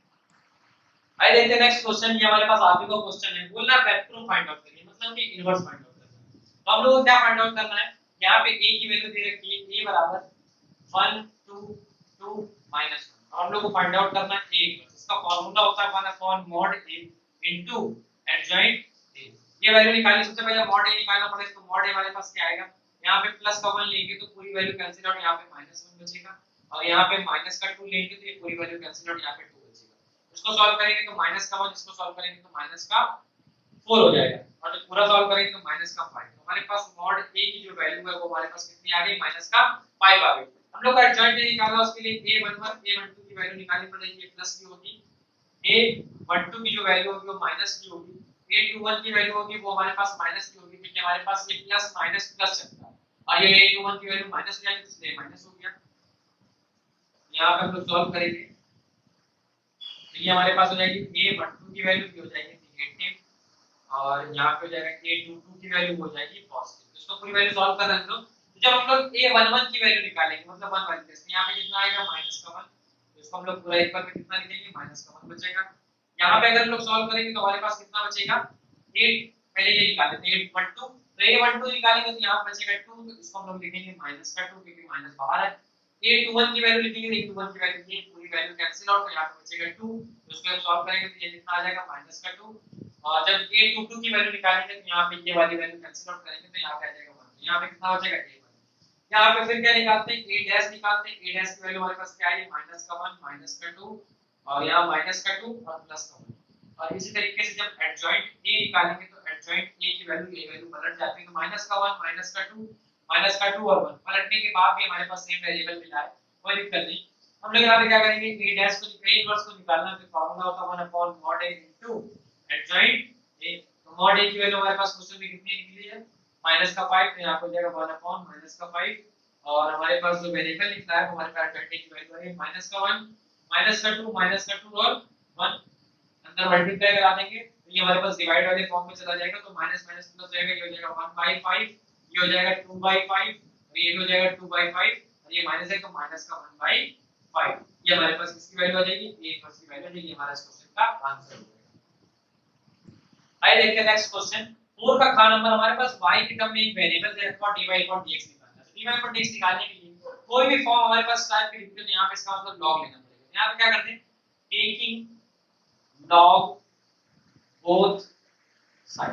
आइए देखते हैं नेक्स्ट क्वेश्चन, ये हमारे पास आगे का क्वेश्चन है, बोलना वेक्टर फाइंड आउट करिए, मतलब कि इनवर्स फाइंड आउट करना है। तो हम लोग को क्या फाइंड आउट करना है, यहाँ पे A की वैल्यू दे रखी है A बराबर one two two minus one, और हम लोग को फाइंड आउट करना है A, इसका फार्मूला होता है one upon mod A into adjoint A। ये वैल्यू निकालनी, सबसे पहले मॉड A निकालना पड़ेगा, तो मॉड A हमारे पास क्या आएगा, यहाँ पे प्लस का वन लेंगे तो पूरी वैल्यू कैंसिल आउट, यहाँ पे माइनस वन बचेगा, और यहाँ पे माइनस का टू लेंगे तो ये पूरी वैल्यू कैंसिल आउट, यहाँ पे टू बचेगा। इसको सॉल्व करेंगे तो माइनस का वन, इसको सॉल्व करेंगे तो माइनस का फोर हो जाएगा, और जब पूरा सॉल्व करेंगे तो माइनस का फाइव। हमारे पास मॉड A की जो वैल्यू है वो हमारे पास कितनी आ गई, माइनस का फाइव आ गई। हम लोग का एडजॉइंट A निकालना, उसके लिए A one one A one two की वैल्यू निकालनी पड़ेगी, ये प्लस की होगी, A वन टू की जो वैल्यू होगी वो माइनस की होगी, A टू वन की वैल्यू होगी वो हमारे पास माइनस की होगी, क्योंकि हमारे पास ये प्लस माइनस प्लस चलता है, और ये A टू वन की वैल्यू माइनस हो जाएगी इसलिए माइनस हो गया। यहाँ पे हम लोग सॉल्व करेंगे तो ये हमारे पास हो जाएगी A वन टू की वैल्यू की हो जाएगी नेगेटिव, और यहाँ पे हो जाएगा A टू टू की वैल्यू हो जाएगी पॉजिटिव। इसको पूरी वैल्यू सॉल्व कर रहे हैं लोग, तो जब हम लोग A वन वन की वैल्यू निकालेंगे मतलब वन वाली केस में यहाँ पे कितना आएगा माइनस का वन, तो इसको हम लोग पूरा इक्वल में कितना लिखेंगे माइनस का वन बचेगा। यहाँ पे अगर हम लोग सॉल्व करेंगे तो हमारे पास कितना बचेगा एट, पहले ये निकाल लेते हैं एट वन टू, तो A वन टू निकालेंगे तो यहाँ बचेगा टू, तो इसको हम लोग लिखेंगे माइनस का टू क्योंकि माइनस बाहर है। A टू वन की वैल्यू लिखेंगे, A टू वन की वैल्यू ये पूरी वैल्यू कैंसिल आउट, तो यहाँ पे बचेगा टू, तो इसको हम सॉल्व करेंगे तो ये कितना आ जाएगा माइनस का टू, और जब A टू टू की वैल्यू निकालेंगे तो यहाँ पे ये वाली वैल्यू कैंसिल आउट करेंगे तो यहाँ पे आ जाएगा वन, तो यहाँ पे कितना बचेगा A वन। यहाँ पे फिर क्या निकालते हैं A डैश निकालते हैं, A डैश की वैल्यू हमारे पास क्या है माइनस का वन माइनस का टू, और यहाँ माइनस का टू और प्लस का वन, और इसी तरीके से जब एडजॉइंट A निकालेंगे तो एडजॉइंट A की वैल्यू ये वैल्यू पलट जाती है, तो माइनस का वन माइनस का टू माइनस का टू और वन पलटने के बाद भी हमारे पास सेम वेरिएबल मिला है, कोई दिक्कत नहीं। हम लोग यहाँ पे क्या करेंगे A डैश को A इनवर्स को निकालना, तो फार्मूला होता है one upon mod A into adjoint A, तो मॉड A की वैल्यू हमारे पास क्वेश्चन में कितनी निकली है माइनस का फाइव, तो यहाँ पे हो जाएगा वन अपॉन माइनस का फाइव, और हमारे पास जो वेरिएबल निकला है वो हमारे पास एडजॉइंट की वैल्यू है माइनस का वन माइनस का टू माइनस का टू और वन, अंदर मल्टीप्लाई करा देंगे तो ये हमारे पास डिवाइड वाले फॉर्म में चला जाएगा, तो माइनस माइनस प्लस हो जाएगा, ये हो जाएगा वन बाई फाइव, ये हो जाएगा टू बाई फाइव, और ये हो जाएगा टू बाई फाइव, और ये माइनस है तो माइनस का वन बाई फाइव, ये हमारे पास किसकी वैल्यू आ जाएगी A प्लस की वैल्यू आ जाएगी, हमारा इस क्वेश्चन का आंसर हो जाएगा। आइए देखते हैं नेक्स्ट क्वेश्चन, फोर का खा नंबर, हमारे पास y की टर्म में एक वेरिएबल दे रखा है dy upon dx निकालना है, तो dy upon dx निकालने के लिए कोई भी फॉर्म हमारे पास टाइप की लिखते हैं, यहाँ पे इसका मतलब log लेना पड़ेगा। यहाँ पे क्या करते हैं टेकिंग log both side,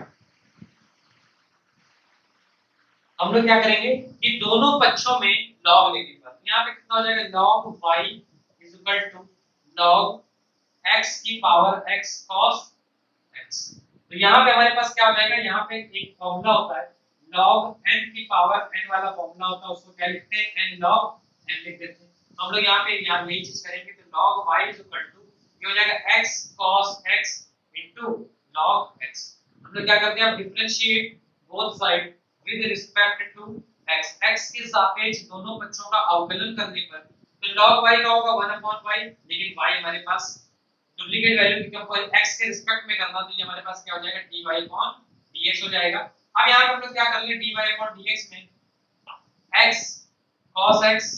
हम लोग क्या करेंगे कि दोनों पक्षों में log लेंगे, यहाँ पे कितना हो जाएगा log y is equal to log x की पावर x cos x, तो यहाँ पे हमारे पास क्या हो जाएगा, यहाँ पे एक फॉर्मूला होता है log n की पावर n वाला फॉर्मूला होता है, उसको क्या लिखते हैं n log n लिख देते हैं। तो हम लोग यहाँ पे यहाँ यही चीज करेंगे, तो log y is equal to ये हो जाएगा x cos x into log x, हम लोग क्या करते हैं differentiate both side with respect to x, x के सापेक्ष दोनों पक्षों का अवकलन करने पर तो log y का होगा वन अपॉन y, लेकिन y हमारे पास डुप्लीकेट वैल्यू की कंपेयर x के रिस्पेक्ट में करना, तो ये हमारे पास क्या हो जाएगा dy upon dx हो जाएगा। अब यहाँ पे हम लोग क्या कर लें dy upon dx में x cos x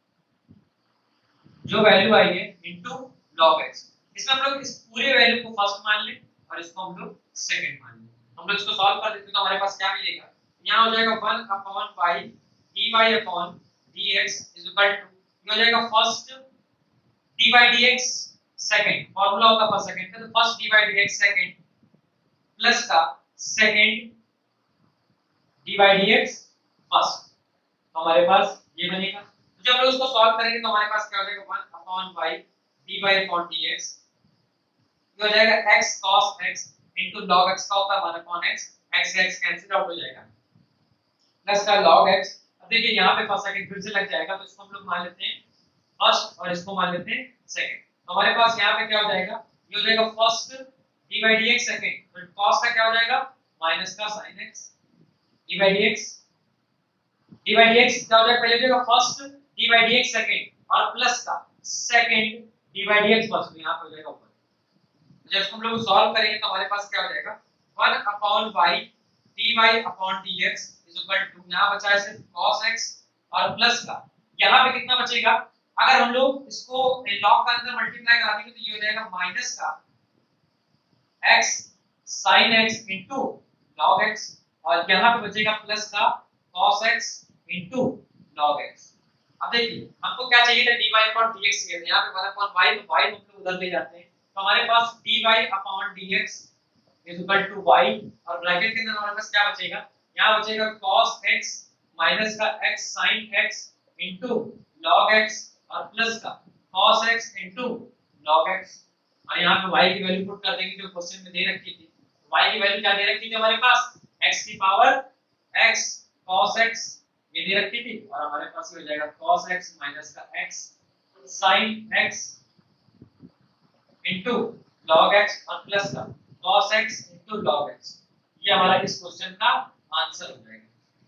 जो वैल्यू आई है इनटू log x, इसमें हम लोग इस पूरे वैल्यू को फर्स्ट मान लें और इसको हम लोग सेकंड मान लें, हम लोग इसको सॉल्व कर देते हैं तो हमारे पास क्या मिलेगा, यहाँ हो जाएगा one upon y dy upon dx is equal to ये हो जाएगा first dy dx second, formula होता है फर्स्ट सेकंड का, तो first dy dx second plus का second D by D X first, तो हमारे पास ये बनेगा। तो जब हम लोग इसको सॉल्व करेंगे तो हमारे पास क्या हो जाएगा one upon Y D by upon D X, ये हो जाएगा x cos x into log x का होता है वन अपॉन x, x से x कैंसिल आउट हो जाएगा, प्लस का log x। अब देखिए यहाँ पे फर्स्ट सेकंड फिर से लग जाएगा, तो इसको हम लोग मान लेते हैं फर्स्ट और इसको मान लेते हैं सेकंड। तो हमारे पास यहाँ पे क्या हो जाएगा, ये हो जाएगा first D by D X second, तो cos का क्या हो जाएगा माइनस का sin x D by D X, D by D X क्या हो जाएगा, पहले हो जाएगा first D by D X second और प्लस का second D by D X first, यहाँ पे हो जाएगा ऊपर। जब इसको हम लोग सॉल्व करेंगे तो हमारे पास क्या हो जाएगा one upon Y D Y upon D X is equal to, यहाँ बचा है सिर्फ cos x और प्लस का यहाँ पे कितना बचेगा, अगर हम लोग इसको लॉग का अंदर मल्टीप्लाई करा देंगे तो ये हो जाएगा माइनस का x sin x into log x और यहाँ पे बचेगा प्लस का cos x into log x। अब देखिए हमको क्या चाहिए था dy upon dx, यहाँ पे वन upon y, तो y हम लोग उधर ले जाते हैं, तो हमारे पास dy upon dx is equal to y और ब्रैकेट के अंदर हमारे पास क्या बचेगा, यहाँ बचेगा cos x माइनस का x sin x into log x और प्लस का cos x into log x, और यहाँ पे y की वैल्यू पुट कर देंगे जो क्वेश्चन में दे रखी थी। y की वैल्यू क्या दे रखी थी हमारे पास, x की पावर x cos x ये दे रखी थी, और हमारे पास हो जाएगा cos x माइनस का x sin x into log x और प्लस का cos x into log x, ये हमारा इस क्वेश्चन का आंसर हो जाएगा।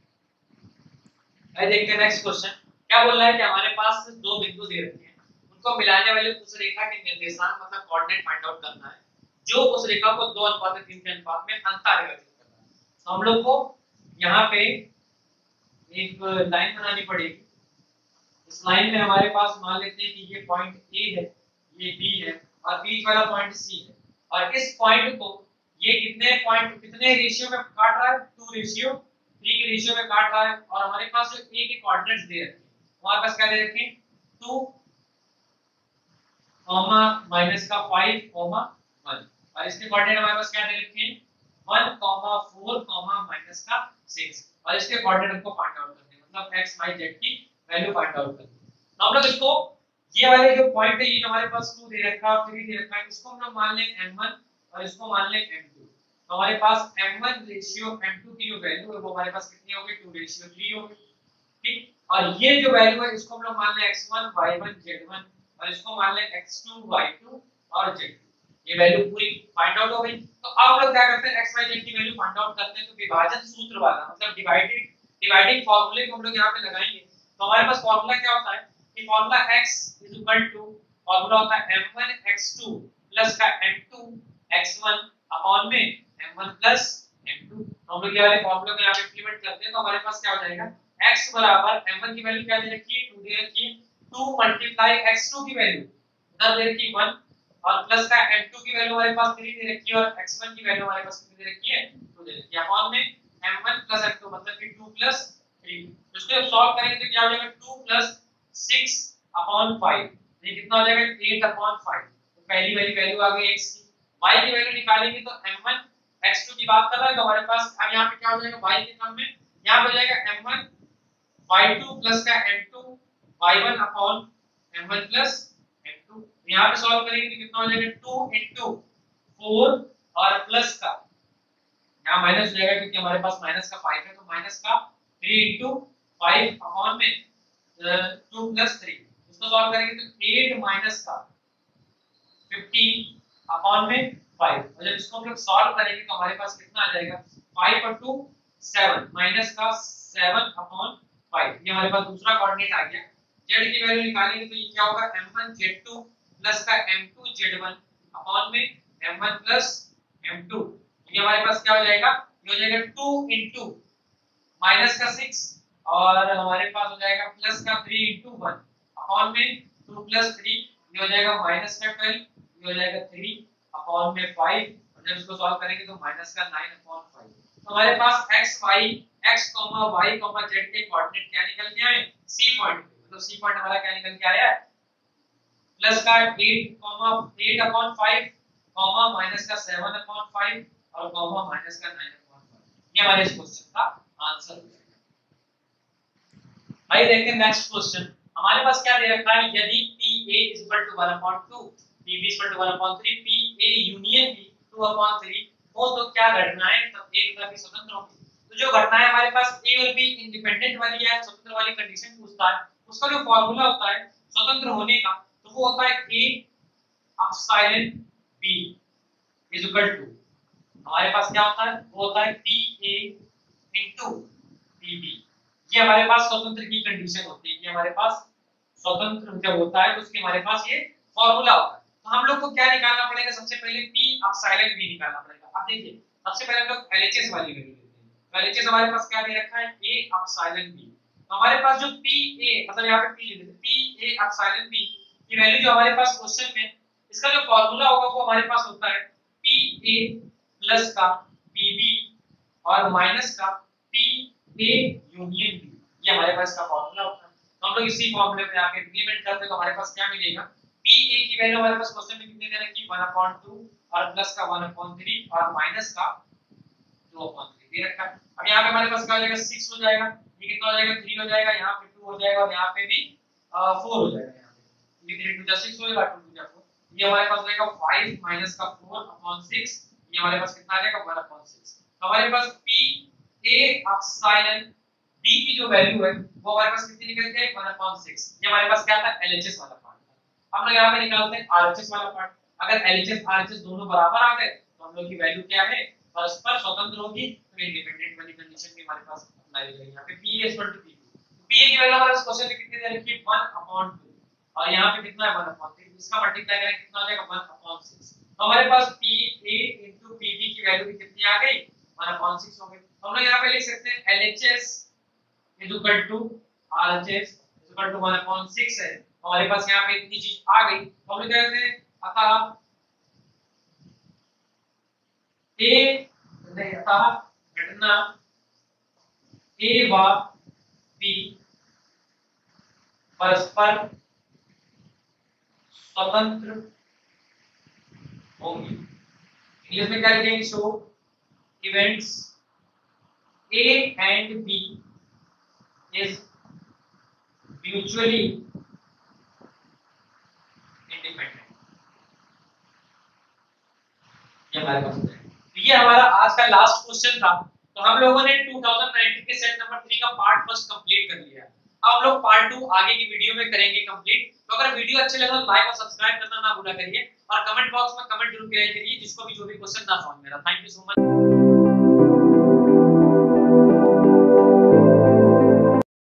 आइए देखते हैं नेक्स्ट क्वेश्चन क्या बोल रहा है कि हमारे पास दो बिंदु दे रखे हैं, उनको मिलाने वाले उस रेखा के निर्देशांक मतलब कोऑर्डिनेट फाइंड आउट करना है, जो उस रेखा को दो अनुपात तीन के अनुपात में अंतःरेखांकित करना है। तो हम लोग को यहाँ पे एक लाइन बनानी पड़ेगी, इस लाइन में हमारे पास मान लेते हैं कि ये पॉइंट ए है, ये बी है और बीच वाला पॉइंट सी है, और इस पॉइंट को ये कितने पॉइंट कितने रेशियो में काट रहा है, टू रेशियो थ्री के रेशियो में काट रहा है, और हमारे पास जो ए के कोऑर्डिनेट्स दे रखे हैं हमारे पास क्या दे रखे हैं टू कॉमा माइनस का फाइव कॉमा वन, और इसके कोऑर्डिनेट हमारे पास क्या दे रखे हैं one comma four comma minus का सिक्स, और इसके कोऑर्डिनेट हमको फाइंड आउट करने हैं, मतलब x y z की वैल्यू फाइंड आउट करनी है। तो हम लोग इसको ये वाले जो पॉइंट है ये हमारे पास टू दे रखा है थ्री दे रखा है, इसको हम लोग मान लें एम वन और इसको मान लें एम टू, तो हमारे पास M one ratio M two की जो वैल्यू है वो हमारे पास कितनी होगी टू रेशियो थ्री होगी, ठीक। और ये जो वैल्यू है इसको हम लोग मान लें X one Y one Z one और इसको मान लें एक्स टू वाई टू और जेड टू, ये वैल्यू पूरी फाइंड आउट हो गई। तो अब हम लोग क्या करते हैं एक्स वाई जेड की वैल्यू फाइंड आउट करते हैं, तो विभाजन सूत्र वाला मतलब डिवाइडेड डिवाइडिंग फार्मूले को हम लोग यहाँ पे लगाएंगे। तो हमारे पास फार्मूला क्या होता है कि formula x is equal to formula होता है M one X two plus का M two X one upon में M one plus M two. तो हम लोग ये वाले फार्मूला को यहाँ पे इंप्लीमेंट करते हैं, तो हमारे पास क्या हो जाएगा x बराबर एम वन की वैल्यू क्या दे रखी है टू दे रखी है, टू मल्टीप्लाई एक्स टू की वैल्यू उधर दे रखी है वन और प्लस का एम टू की वैल्यू हमारे पास थ्री दे रखी है और एक्स वन की वैल्यू हमारे पास कितनी दे रखी है टू दे रखी है अपॉन में M one plus M two मतलब कि टू प्लस थ्री। इसको सॉल्व करेंगे तो क्या हो जाएगा two plus six upon five, ये कितना हो जाएगा एट अपॉन फाइव। तो पहली वाली वैल्यू आ गई x की, y की वैल्यू निकालेंगे तो एम वन एक्स टू की बात कर रहा है तो हमारे पास अब यहाँ पे क्या हो जाएगा y के टर्म में यहाँ पे हो जाएगा M one Y two plus का M two Y one upon M one plus M two. यहाँ पे सॉल्व करेंगे तो कितना हो जाएगा टू इनटू फोर और प्लस का यहाँ माइनस हो जाएगा क्योंकि हमारे पास माइनस का फाइव है, तो माइनस का थ्री इनटू फाइव अपॉन में टू प्लस थ्री, इसको सॉल्व करेंगे तो एट माइनस का फिफ्टीन अपॉन में फाइव, और जब इसको हम लोग सॉल्व करेंगे तो हमारे पास कितना आ जाएगा फाइव और टू सेवन माइनस का सेवन अपॉन फाइव, ये हमारे पास दूसरा कोऑर्डिनेट आ गया। z की वैल्यू निकालेंगे तो ये क्या होगा M one Z two plus का M two Z one upon में M one plus M two, ये हमारे पास क्या हो जाएगा ये हो जाएगा टू इनटू माइनस का सिक्स और हमारे पास हो जाएगा प्लस का थ्री इनटू वन अपॉन में टू प्लस थ्री, ये हो जाएगा माइनस का ट्वेल्व, ये हो जाएगा थ्री अपॉन में फाइव, और जब इसको सॉल्व करेंगे तो माइनस का नाइन अपॉन फाइव। तो हमारे पास x y x y z के कोऑर्डिनेट क्या निकल के आए c पॉइंट, मतलब c पॉइंट हमारा क्या निकल के आया प्लस का eight eight upon five minus का सेवन अपॉन फाइव और कॉमा माइनस का नाइन अपॉन वन। ये हमारे इस क्वेश्चन का आंसर हो जाएगा। भाई देखते हैं नेक्स्ट क्वेश्चन। हमारे पास क्या दे रखा है, यदि P A is equal to one upon two, P B is equal to one upon three, P A union B two upon three हो तो क्या घटनाएं तब एक तथा बी स्वतंत्र होंगी। तो जो घटनाएं हमारे पास A और B इंडिपेंडेंट वाली है, स्वतंत्र वाली कंडीशन पूछता है, उसका जो फार्मूला होता है स्वतंत्र होने का, तो वो होता है A epsilon B is equal to, हमारे पास क्या होता है, वो होता है P A into P B। ये हमारे पास स्वतंत्र की कंडीशन होती है कि हमारे पास स्वतंत्र जब होता है तो उसके हमारे पास ये फॉर्मूला होता है। तो हम लोग को क्या निकालना पड़ेगा, सबसे पहले P एप्सिलॉन B निकालना पड़ेगा। अब देखिए सबसे पहले हम लोग L H S वाली वैल्यू लेते हैं। तो L H S हमारे पास क्या दे रखा है, A एप्सिलॉन B। तो हमारे पास जो P A मतलब यहाँ पे P ले लेते हैं, P A एप्सिलॉन B की वैल्यू जो हमारे पास क्वेश्चन में, इसका जो फॉर्मूला होगा वो हमारे पास होता है P A प्लस का P B और माइनस का P A यूनियन B। ये हमारे पास का फॉर्मूला होता है। तो हम लोग इसी फॉर्मूले पे आके इंप्लीमेंट करते हैं तो हमारे पास क्या मिलेगा, P A की वैल्यू हमारे पास क्वेश्चन में कितनी दे रखी है, वन अपॉन टू और प्लस का वन अपॉन थ्री और माइनस का टू अपॉन थ्री दे रखा है। अब यहाँ पे हमारे पास क्या हो जाएगा, सिक्स हो जाएगा, ये कितना हो जाएगा, थ्री हो जाएगा, यहाँ पे टू हो जाएगा और यहाँ पे भी फोर हो जाएगा। यहाँ पे ये थ्री टू जा सिक्स होगा, टू टू जा फोर, ये हमारे पास रहेगा फाइव माइनस का फोर अपॉन सिक्स, ये हमारे पास कितना आ जाएगा, वन अपॉन सिक्स। तो हमारे पास P A एप्सिलॉन B की जो वैल्यू है वो हमारे पास कितनी निकलती है, वन अपॉन सिक्स। ये हमारे पास क्या था, L H S वाला पार्ट था। हम लोग यहाँ पे निकालते हैं R H S वाला पार्ट। अगर L H S R H S दोनों बराबर आ गए तो हम लोग की वैल्यू क्या है, परस्पर स्वतंत्र होगी, तो इंडिपेंडेंट वाली कंडीशन भी हमारे पास अप्लाई हो जाएगी। यहाँ पे P A is equal to P B, तो P A की वैल्यू हमारे पास क्वेश्चन में कितनी दे रखी है, वन अपॉन टू और यहाँ पे कितना है, वन अपॉन थ्री। इसका मल्टीप्लाई करेंगे कितना हो जाएगा, वन अपॉन सिक्स। तो हमारे पास P A into P B की वैल्यू कितनी आ गई, वन अपॉन सिक्स हो गई। हम लोग यहाँ पे लिख सकते हैं L H S is equal to R H S is equal to one upon six है। हमारे पास यहाँ पे इतनी चीज आ गई। तो हम लोग कहते हैं अतः A नहीं अतः घटना A व B परस्पर स्वतंत्र होंगी। इंग्लिश में क्या लिखेंगे, show events A and B is mutually independent। ये हमारे पास है। तो ये हमारा आज का लास्ट क्वेश्चन था। तो हम लोगों ने टू थाउजेंड नाइनटीन के सेट नंबर थ्री का पार्ट फर्स्ट कंप्लीट कर लिया। अब हम लोग पार्ट टू आगे की वीडियो में करेंगे कंप्लीट। तो अगर वीडियो अच्छे लगे तो लाइक और सब्सक्राइब करना ना भूला करिए और कमेंट बॉक्स में कमेंट जरूर किया करिए जिसको भी जो भी क्वेश्चन ना समझ में आ रहा। Thank you so much.